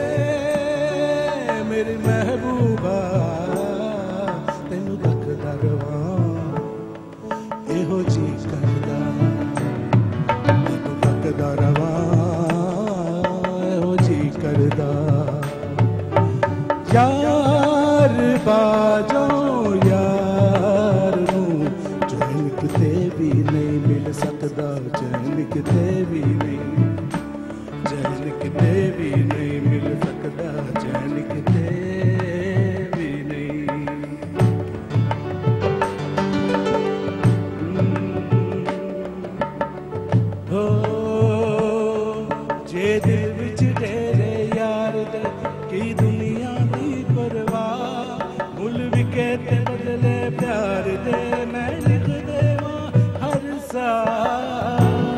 H: मेरी महबूबा तेनू रखदा रवां, एहो जी करदा तेनू रखदा रवां, एहो जी करदा। यार बाजो यार नू चैन किते भी नहीं मिल सकदा, चैन किते भी नहीं, चैन किते भी नहीं मिल सकदा, चैन किते भी नहीं। हो जे दिल विच तेरे यार दे की दुनिया दी परवाह, मुल विके ते बदले प्यार दे मैं लिख देवां हर साल।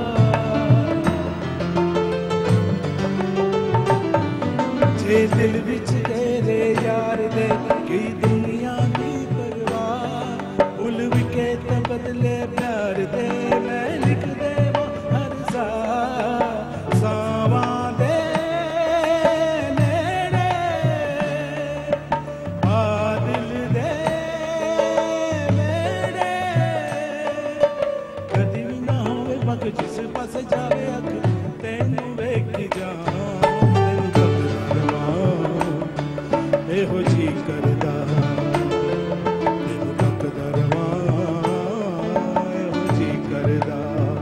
H: जे दिल विच तेरे यार दे की दुनिया दी परवाह, मुल विके ते बदले प्यार दे मैं लिख देवां हर साल। सावां दे नेड़े आ दिल दे मेड़े, कदी भी ना होवे वक्त जिस पासे जावे अख तेनू वेख जां, तेनू रखदा रवां, एहो जी करदा तेनू रखदा रवां, एहो जी करदा।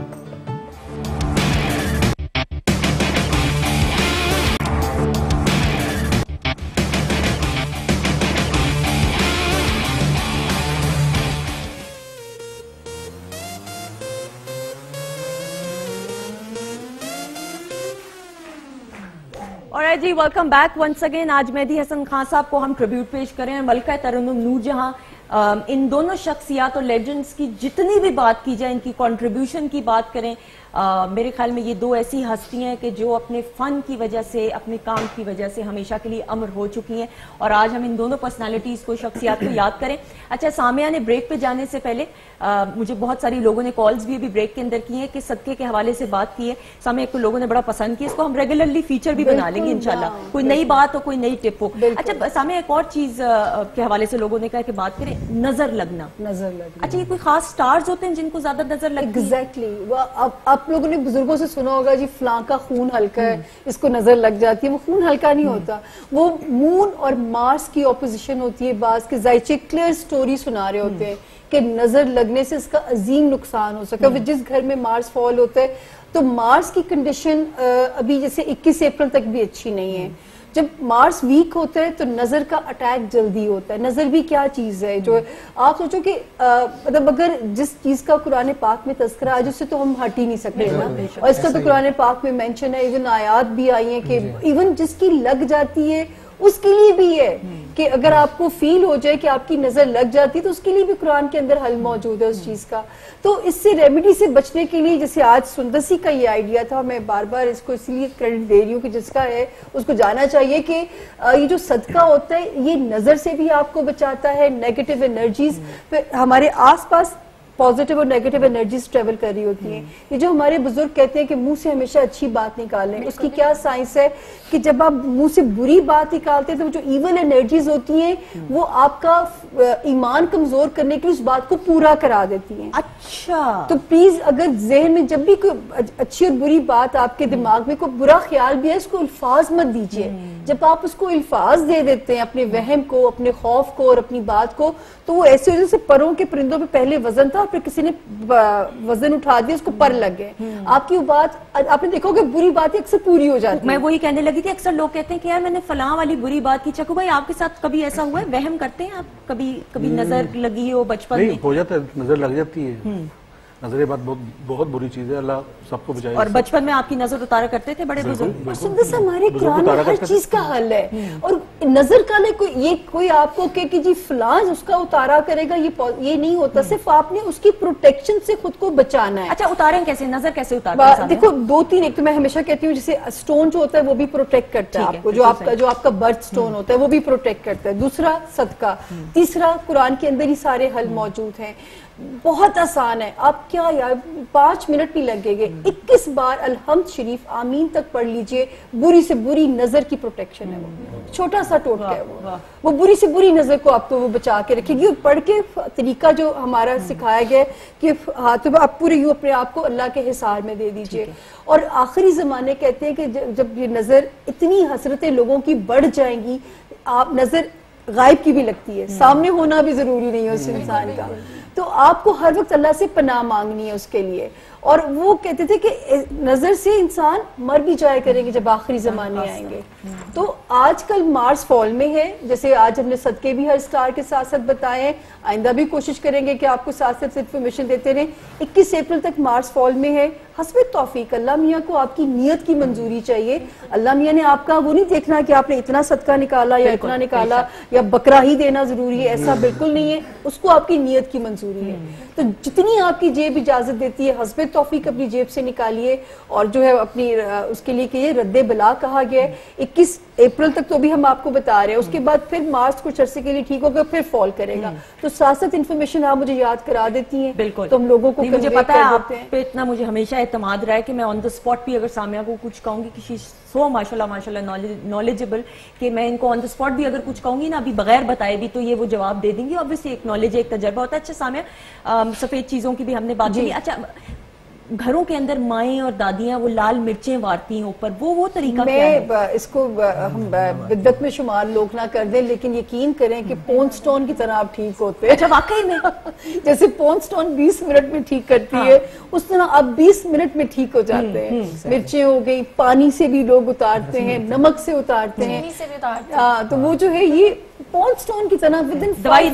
A: ऑलराइट जी, वेलकम बैक वंस अगेन। आज मेहदी हसन खान साहब को हम ट्रिब्यूट पेश करें। मलका तरन्नुम नूरजहां, इन दोनों शख्सियात और लेजेंड्स की जितनी भी बात की जाए, इनकी कंट्रीब्यूशन की बात करें, आ, मेरे ख्याल में ये दो ऐसी हस्तियां हैं कि जो अपने फन की वजह से, अपने काम की वजह से हमेशा के लिए अमर हो चुकी हैं, और आज हम इन दोनों पर्सनालिटीज को, शख्सियात को याद करें। अच्छा, सामिया ने ब्रेक पे जाने से पहले आ, मुझे बहुत सारी लोगों ने कॉल्स भी अभी ब्रेक के अंदर की हैं कि सदके के हवाले से बात की है। सामिया को लोगों ने बड़ा पसंद किया, इसको हम रेगुलरली फीचर भी बना लेंगे इंशाल्लाह, कोई नई बात हो, कोई नई टिप हो। अच्छा सामिया, एक और चीज के हवाले से लोगों ने कहा कि बात करें, नजर लगना।
G: नजर लगना,
A: अच्छा, ये कोई खास स्टार्स होते हैं जिनको ज्यादा नजर लगती है?
G: Exactly exactly. आप लोगों ने बुजुर्गों से सुना होगा जी, फलां का खून हल्का है, इसको नजर लग जाती है। वो खून हल्का नहीं होता, वो मून और मार्स की ऑपोजिशन होती है। बास के जायचे क्लियर स्टोरी सुना रहे होते हैं कि नजर लगने से इसका अजीम नुकसान हो सकता है। जिस घर में मार्स फॉल होता है, तो मार्स की कंडीशन अभी जैसे इक्कीस अप्रैल तक भी अच्छी नहीं है। जब मार्स वीक होता है तो नजर का अटैक जल्दी होता है। नजर भी क्या चीज है, जो आप सोचो कि मतलब अगर जिस चीज का कुरान पाक में तस्करा आज, उससे तो हम हट ही नहीं सकते ना, और इसका तो कुरान पाक में मेंशन है, इवन आयात भी आई है कि इवन जिसकी लग जाती है उसके लिए भी है कि अगर आपको फील हो जाए कि आपकी नजर लग जाती है, तो उसके लिए भी कुरान के अंदर हल मौजूद है उस चीज का। तो इससे रेमेडी से बचने के लिए, जैसे आज सुंदसी का ये आइडिया था, मैं बार बार इसको इसलिए क्रेडिट दे रही हूँ कि जिसका है उसको जाना चाहिए कि ये जो सदका होता है, ये नजर से भी आपको बचाता है, नेगेटिव एनर्जीज हमारे आस पास पॉजिटिव और नेगेटिव एनर्जीज ट्रेवल कर रही होती हैं। ये जो हमारे बुजुर्ग कहते हैं कि मुंह से हमेशा अच्छी बात निकालें, उसकी क्या साइंस है कि जब आप मुंह से बुरी बात निकालते हैं तो जो इवल एनर्जीज होती हैं वो आपका ईमान कमजोर करने के लिए उस बात को पूरा करा देती हैं।
A: अच्छा,
G: तो प्लीज अगर जहन में जब भी कोई अच्छी और बुरी बात आपके दिमाग में कोई बुरा ख्याल भी है, उसको अल्फाज मत दीजिए। जब आप उसको अल्फाज दे देते हैं, अपने वहम को, अपने खौफ को और अपनी बात को, तो वो ऐसे वजह से परों के परिंदों पे पहले वजन था, फिर किसी ने वजन उठा दिया, उसको पर लग गए। आपकी बात आपने देखा होगा, बुरी बातें अक्सर पूरी हो जाती है।
A: मैं वही कहने लगी थी, अक्सर लोग कहते हैं कि यार मैंने फलां वाली बुरी बात की। चकू भाई, आपके साथ कभी ऐसा हुआ है? वहम करते हैं आप? कभी कभी नजर लगी हो बचपन में?
B: हो जाता है, नजर लग जाती है। नजर बात बहुत बहुत बुरी चीज है, अल्लाह सबको बचाए।
A: और बचपन में आपकी नजर उतारा करते थे बड़े बुजुर्ग?
G: और सुंदर से हमारे कुरान में हर चीज का हल है, और नजर का ले कोई ये कोई आपको कहे कि जी फलां उसका उतारा करेगा, ये ये नहीं होता। सिर्फ आपने उसकी प्रोटेक्शन से खुद को बचाना है।
A: अच्छा, उतारें कैसे, नजर कैसे उतारते हैं?
G: देखो दो तीन, एक तो मैं हमेशा कहती हूँ जैसे स्टोन जो होता है वो भी प्रोटेक्ट करता है आपको, जो आपका जो आपका बर्थ स्टोन होता है वो भी प्रोटेक्ट करता है। दूसरा सदका, तीसरा कुरान के अंदर ही सारे हल मौजूद हैं, बहुत आसान है। आप क्या यार पांच मिनट भी लगेंगे, इक्कीस बार अलहम्द शरीफ आमीन तक पढ़ लीजिए। बुरी से बुरी नजर की प्रोटेक्शन है वो, छोटा सा टोटका है वो वो बुरी से बुरी नजर को आपको वो बचा के रखेगी। और पढ़ के तरीका जो हमारा सिखाया गया कि हाथों में आप पूरे यूं अपने आप को अल्लाह के हिसार में दे दीजिए। और आखिरी जमाने कहते हैं कि जब ये नजर इतनी हसरतें लोगों की बढ़ जाएंगी, आप नजर गायब की भी लगती है, सामने होना भी जरूरी नहीं है उस इंसान का, तो आपको हर वक्त अल्लाह से पनाह मांगनी है उसके लिए। और वो कहते थे कि नजर से इंसान मर भी जाया करेंगे जब आखिरी जमाने आएंगे। तो आजकल मार्स फॉल में है, जैसे आज हमने सदके भी हर स्टार के साथ साथ बताए हैं, आइंदा भी कोशिश करेंगे कि आपको साथ साथ इन्फॉर्मेशन देते रहें। इक्कीस अप्रैल तक मार्स फॉल में है। हस्बे तौफीक अल्लाह मियाँ को आपकी नियत की मंजूरी चाहिए। अल्लाह मियाँ ने आपका वो नहीं देखना कि आपने इतना सदका निकाला या इतना निकाला या बकरा ही देना जरूरी है, ऐसा बिल्कुल नहीं है। उसको आपकी नियत की मंजूरी है। तो जितनी आपकी जेब इजाजत देती है हस्बे तौफीक अपनी जेब से निकालिए। और जो है अपनी उसके लिए कि ये रद्दे बला कहा गया है इक्कीस अप्रैल तक, तो भी हम आपको बता रहे हैं। उसके बाद फिर मार्च कुछ अरसे के लिए ठीक होगा, फिर फॉल करेगा। तो साथ साथ इन्फॉर्मेशन आप मुझे याद करा देती हैं,
A: बिल्कुल,
G: तो हम लोगों को
A: मुझे पता है आप पे इतना मुझे हमेशा एतमाद रहा है कि मैं ऑन द स्पॉट भी अगर सामिया को कुछ कहूंगी कि शी सो माशाल्लाह माशाल्लाह नॉलेजेबल, कि मैं इनको ऑन द स्पॉट भी अगर कुछ कहूंगी ना, अभी बगैर बताए भी, तो ये वो जवाब दे देंगी। ऑब्वियसली एक नॉलेज, एक तजर्बा होता है। अच्छा सामिया, सफेद चीजों की भी हमने बात की। अच्छा, घरों के अंदर माएँ और दादियां वो लाल मिर्चें वारती हैं ऊपर, वो वो तरीका क्या है?
G: इसको हम बिद्दत में शुमार लोग ना कर दें, लेकिन यकीन करें कि पोन स्टोन की तरह आप ठीक होते हैं।
A: अच्छा, वाकई में
G: जैसे पोन स्टोन बीस मिनट में ठीक करती हाँ। है, उस तरह आप बीस मिनट में ठीक हो जाते हैं। मिर्चें हो गई, पानी से भी लोग उतारते हैं, नमक से उतारते हैं, हाँ, तो वो जो है ये पोन स्टोन की तरह विद इन
A: दवाई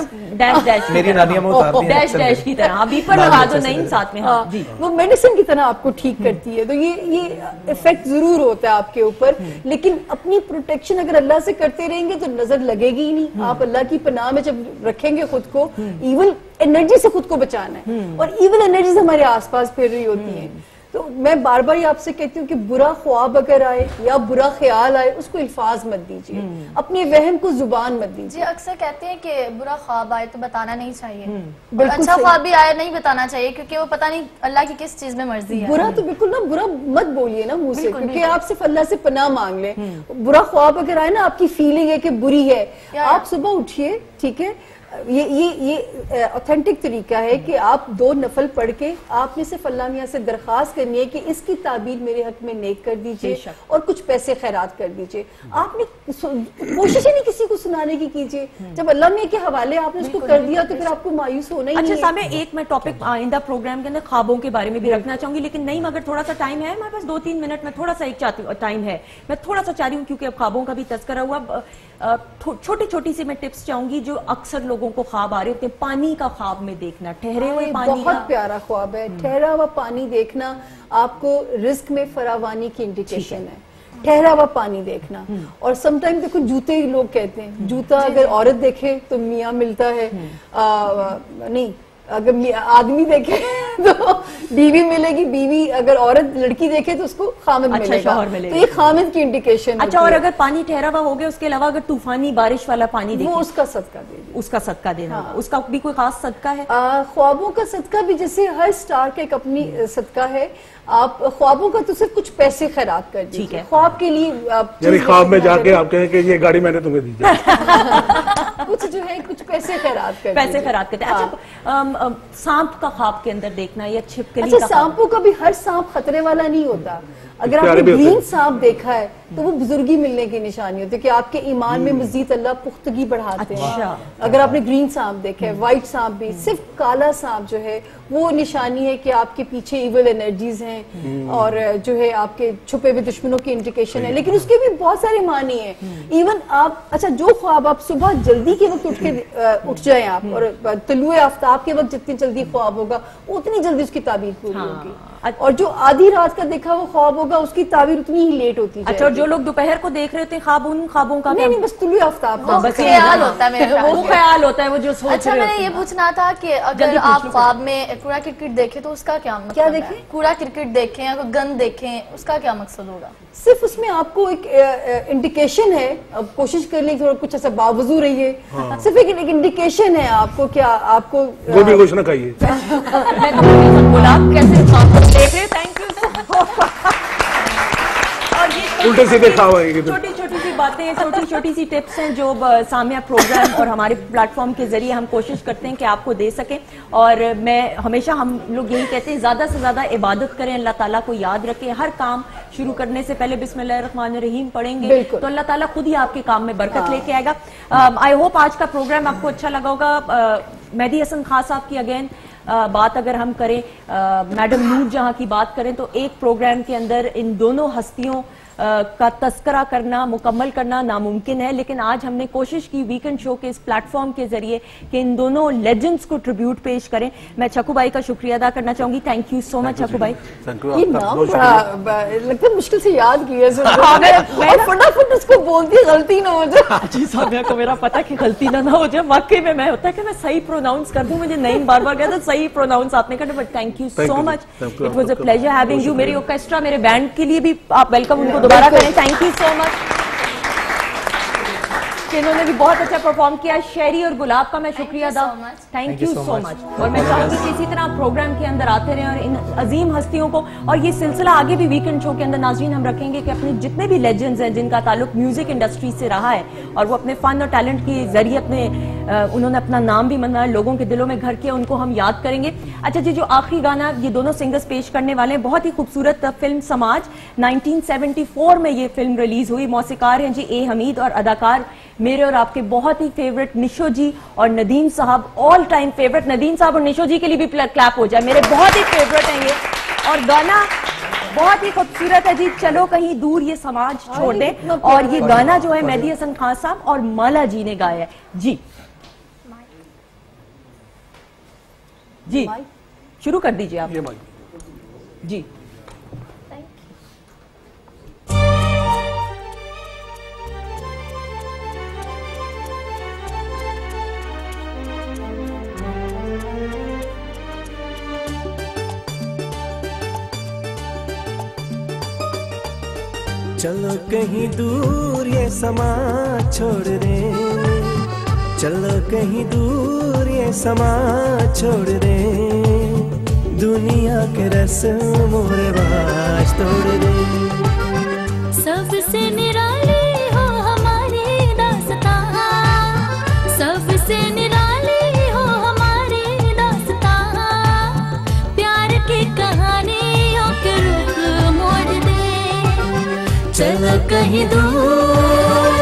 A: डैश डैश
F: मेरी नानियां उतारती हैं
A: डैश डैश की तरह, हाँ, बीपर लगा दो नहीं साथ में, हाँ जी,
G: वो मेडिसिन की तरह आपको ठीक करती है। तो ये ये इफेक्ट जरूर होता है आपके ऊपर, लेकिन अपनी प्रोटेक्शन अगर अल्लाह से करते रहेंगे तो नजर लगेगी ही नहीं। आप अल्लाह की पनाह में जब रखेंगे खुद को, इविल एनर्जी से खुद को बचाना है, और इविल एनर्जी हमारे आसपास फिर रही होती है। तो मैं बार बार ही आपसे कहती हूँ कि बुरा ख्वाब अगर आए या बुरा ख्याल आए, उसको अल्फाज मत दीजिए, अपने वहम को जुबान मत दीजिए।
C: जी, अक्सर कहते हैं कि बुरा ख्वाब आए तो बताना नहीं चाहिए, और अच्छा ख्वाब भी आए नहीं बताना चाहिए, क्योंकि वो पता नहीं अल्लाह की किस चीज में मर्जी है।
G: बुरा तो बिल्कुल ना, बुरा मत बोलिए ना मुंह से, क्योंकि आप सिर्फ अल्लाह से पनाह मांग ले। बुरा ख्वाब अगर आए ना, आपकी फीलिंग है कि बुरी है, आप सुबह उठिए, ठीक है, ये ये ये ऑथेंटिक तरीका है कि आप दो नफल पढ़ के आपने सिर्फ अल्लाह मियां से दरखास्त करनी है कि इसकी ताबीर मेरे हक में नेक कर दीजिए और कुछ पैसे खैरात कर दीजिए। आपने कोशिश ही नहीं किसी को सुनाने की कीजिए। जब अल्लाह मियां के हवाले आपने उसको कर दिया तो फिर आपको मायूस होना ही नहीं है।
A: अच्छा साहब, एक मैं टॉपिक आइंदा प्रोग्राम के अंदर ख्वाबों के बारे में भी रखना चाहूंगी, लेकिन नहीं, मगर थोड़ा सा टाइम है हमारे पास, दो तीन मिनट में थोड़ा सा एक टाइम है, मैं थोड़ा सा चाह रही हूँ, क्योंकि अब ख्वाबों का भी तस्करा हुआ, छोटी छोटी सी मैं टिप्स चाहूंगी जो अक्सर लोगों को ख्वाब आ रहे होते हैं। पानी का ख्वाब में देखना, ठहरे हुए पानी,
G: बहुत प्यारा ख्वाब है। ठहरा हुआ पानी देखना आपको रिस्क में फरावानी की इंडिकेशन है, ठहरा हुआ पानी देखना। और समटाइम देखो, जूते लोग कहते हैं, जूता अगर औरत देखे तो मियाँ मिलता है, आ, नहीं अगर आदमी देखे तो बीवी मिलेगी, बीवी अगर औरत लड़की देखे तो उसको खामिद
A: अच्छा,
G: मिलेगा, तो ये खामिद की इंडिकेशन।
A: अच्छा, और अगर पानी ठहरा हुआ हो गया, उसके अलावा अगर तूफानी बारिश वाला पानी देखे,
G: वो उसका सदका दे,
A: उसका सदका देना, हाँ। उसका भी कोई खास सदका है?
G: ख्वाबों का सदका भी जैसे हर स्टार का एक अपनी सदका है। आप ख्वाबों का तो सिर्फ कुछ पैसे खैरात कर दीजिए, ख्वाब के लिए आप
B: ख्वाब में जाके आप कहें कि ये गाड़ी मैंने तुम्हें दी
G: कुछ जो है कुछ पैसे खैरात कर
A: पैसे खैरात करते हैं। अच्छा, सांप का ख्वाब के अंदर देखना या छिपकली
G: अच्छा, सांपों का भी हर सांप खतरे वाला नहीं होता। अगर आपने ग्रीन सांप देखा है तो वो बुजुर्गी मिलने की निशानी होती है कि आपके ईमान में मजीद अल्लाह पुख्तगी बढ़ाते हैं।
A: अच्छा।
G: अगर आपने ग्रीन सांप देखे, व्हाइट सांप भी, सिर्फ काला सांप जो है वो निशानी है कि आपके पीछे इविल एनर्जीज हैं और जो है आपके छुपे हुए दुश्मनों की इंडिकेशन है। लेकिन उसके भी बहुत सारे मानी है। इवन आप अच्छा जो ख्वाब आप सुबह जल्दी के वक्त उठ के अ, उठ जाए आप और तलुए आफ्ताब के वक्त जितनी जल्दी ख्वाब होगा उतनी जल्दी उसकी ताबीर पूरी होगी। और जो आधी रात का देखा वो ख्वाब होगा उसकी ताबीर उतनी ही लेट होती है।
A: अच्छा, और जो लोग दोपहर को देख रहे थे ख्वाब, उन ख्वाबों का
G: नहीं नहीं बस तुलु आफ्ताब
C: वो
A: बस
C: ख्याल होता है मेरे ख्याल
A: वो
C: में।
A: ख्याल होता है, वो जो सोच
C: अच्छा,
A: रहे
C: मैंने
A: होते
C: ये
A: हैं।
C: पूछना था कि अगर
A: जल्दी
C: आप
A: पूछ लो।
C: ख्वाब में कूड़ा क्रिकेट देखें तो उसका क्या मतलब
G: क्या
C: है?
G: देखें?
C: कूड़ा क्रिकेट देखें या कोई गन देखें, उसका क्या मकसद होगा?
G: सिर्फ उसमें आपको एक इंडिकेशन है। अब कोशिश कर लें थोड़ा कुछ ऐसा बावजू रहिए। सिर्फ एक इंडिकेशन है आपको क्या आपको अ,
B: गोभी कुछ ना खाइए।
A: मैं तो गुलाब कैसे ख्वाब को देख रहे, थैंक यू। और ये
B: उल्टे सीधे खाओगे तो।
A: छोटी छोटी सी बातें, छोटी छोटी सी टिप्स हैं जो ब- सामिया प्रोग्राम और हमारे प्लेटफॉर्म के जरिए हम कोशिश करते हैं कि आपको दे सकें। और मैं हमेशा हम लोग यही कहते हैं ज्यादा से ज्यादा इबादत करें, अल्लाह ताला को याद रखें। हर काम शुरू करने से पहले बिस्मिल्लाहिर्रहमानिर्रहीम पढ़ेंगे
G: बिल्कुल।
A: तो अल्लाह ताला खुद ही आपके काम में बरकत लेके आएगा। आई होप आज का प्रोग्राम आपको अच्छा लगा होगा। अ, मेहदी हसन खान साहब की अगेन आ, बात अगर हम करें, आ, मैडम नूर जहां की बात करें तो एक प्रोग्राम के अंदर इन दोनों हस्तियों आ, का तस्करा करना, मुकम्मल करना नामुमकिन है। लेकिन आज हमने कोशिश की वीकेंड शो के इस प्लेटफॉर्म के जरिए कि इन दोनों लेजेंड्स को ट्रिब्यूट पेश करें। मैं छकू भाई का शुक्रिया अदा करना चाहूंगी। Thank you so much Chhaku भाई।
B: थैंक यू
G: ये
B: आपका
G: नाम
B: बहुत
G: बड़ा
B: शुक्रिया।
G: ब- लगता है मुश्किल से याद किया है सबको।
A: हाँ, मैं- मैं
G: और
A: ना-
G: फटाफट उसको बोलती गलती ना हो जाए।
A: जी सामिया को मेरा पता कि गलती ना ना हो जाए। वाकई में मैं होता है कि मैं सही प्रोनाउंस कर दूं, मुझे नहीं बार बार कहता सही प्रोनाउंस आपने कर, but thank you
B: Thank
A: so
B: you,
A: much.
B: thank you,
A: it was a
B: आपका
A: प्लेजर हैविंग
B: बहुत
A: यू। मेरी
B: शुक्रिया।
A: ऑर्केस्ट्रा, मेरे बैंड के लिए भी आप वेलकम उनको दोबारा करें। थैंक यू सो मच कि इन्होंने भी बहुत अच्छा परफॉर्म किया। शेरी और गुलाब का मैं शुक्रिया
C: you so
A: अदा
C: much.
A: Thank you so much. और मैं चाहूंगी कि इसी तरह प्रोग्राम के अंदर आते रहें और इन अजीम हस्तियों को, और ये सिलसिला आगे भी वीकेंड शो के अंदर नाज़रीन हम रखेंगे कि अपने जितने भी लेजेंड्स हैं जिनका ताल्लुक म्यूजिक इंडस्ट्री से रहा है और वो अपने फन और टैलेंट के जरिए अपने अ, उन्होंने अपना नाम भी बनाया, लोगों के दिलों में घर किया, उनको हम याद करेंगे। अच्छा जी, जो आखिरी गाना ये दोनों सिंगर्स पेश करने वाले हैं, बहुत ही खूबसूरत फिल्म समाज उन्नीस सौ चौहत्तर में ये फिल्म रिलीज हुई। मौसीकार हैं जी ए हमीद और अदाकार मेरे और आपके बहुत ही फेवरेट निशो जी और नदीम साहब, ऑल टाइम फेवरेट। नदीम साहब और निशो जी के लिए भी क्लैप हो जाए, मेरे बहुत ही फेवरेट हैं ये। और गाना बहुत ही खूबसूरत है जी, चलो कहीं दूर ये समाज छोड़ दे। और ये गाना जो है मेहदी हसन खान साहब और माला जी ने गाया है। जी जी शुरू कर दीजिए आप
B: ये माइक
A: जी।
D: चलो कहीं दूर ये समा छोड़ दे, चलो कहीं दूर ये समा छोड़ दे, दुनिया के रस्मों रिवाज तोड़ दे।
E: सबसे निराली हो हमारी दास्तां, सबसे निराली हो हमारी दास्तां, प्यार की कहानियों के रुख मोड़ दे, चलो कहीं दूर।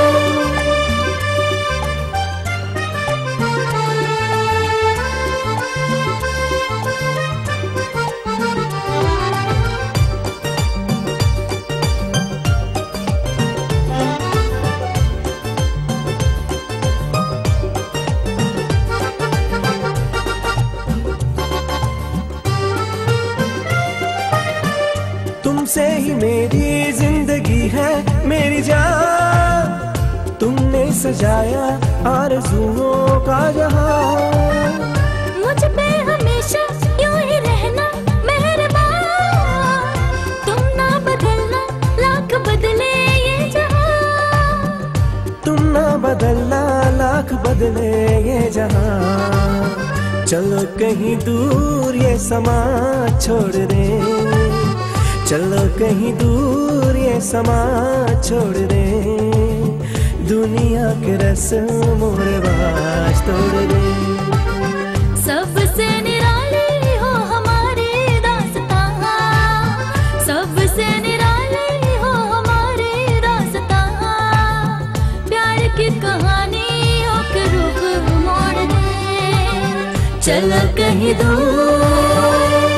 D: तुमसे ही मेरी जिंदगी है मेरी जान, तुमने सजाया आरज़ुओं का जहां।
E: मुझ पे हमेशा यूं ही रहना मेहरबान, तुम ना बदलना लाख बदले ये जहां,
D: तुम ना बदलना लाख बदले ये जहां। चलो कहीं दूर ये समा छोड़ दे, चलो कहीं दूर ये समा छोड़ दे, दुनिया के रस्मों रिवाज तोड़ दे।
E: सबसे निराली हो हमारी दास्तां, सबसे निराली हो हमारी दास्तां। चलो कहीं दूर।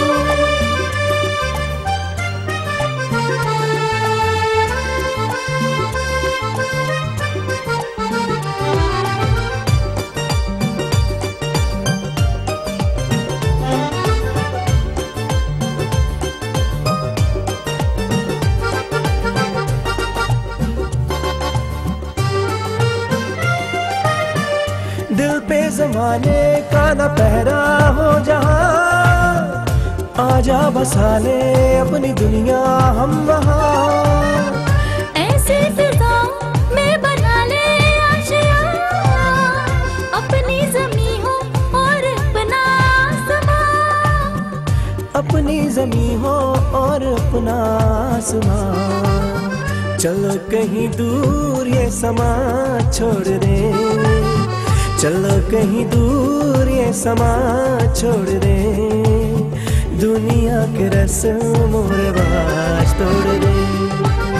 D: दिल पे जमाने का न पहरा हो जहां, आजा बसा ले अपनी दुनिया हम वहाँ।
E: ऐसी फिजाओं में बना ले आशिया, अपनी ज़मीं हो और अपना आसमां।
D: अपनी ज़मीं हो और अपना आसमां। चलो कहीं दूर ये समा छोड़ दे, चलो कहीं दूर ये समा छोड़ दे। दुनिया के रस्मों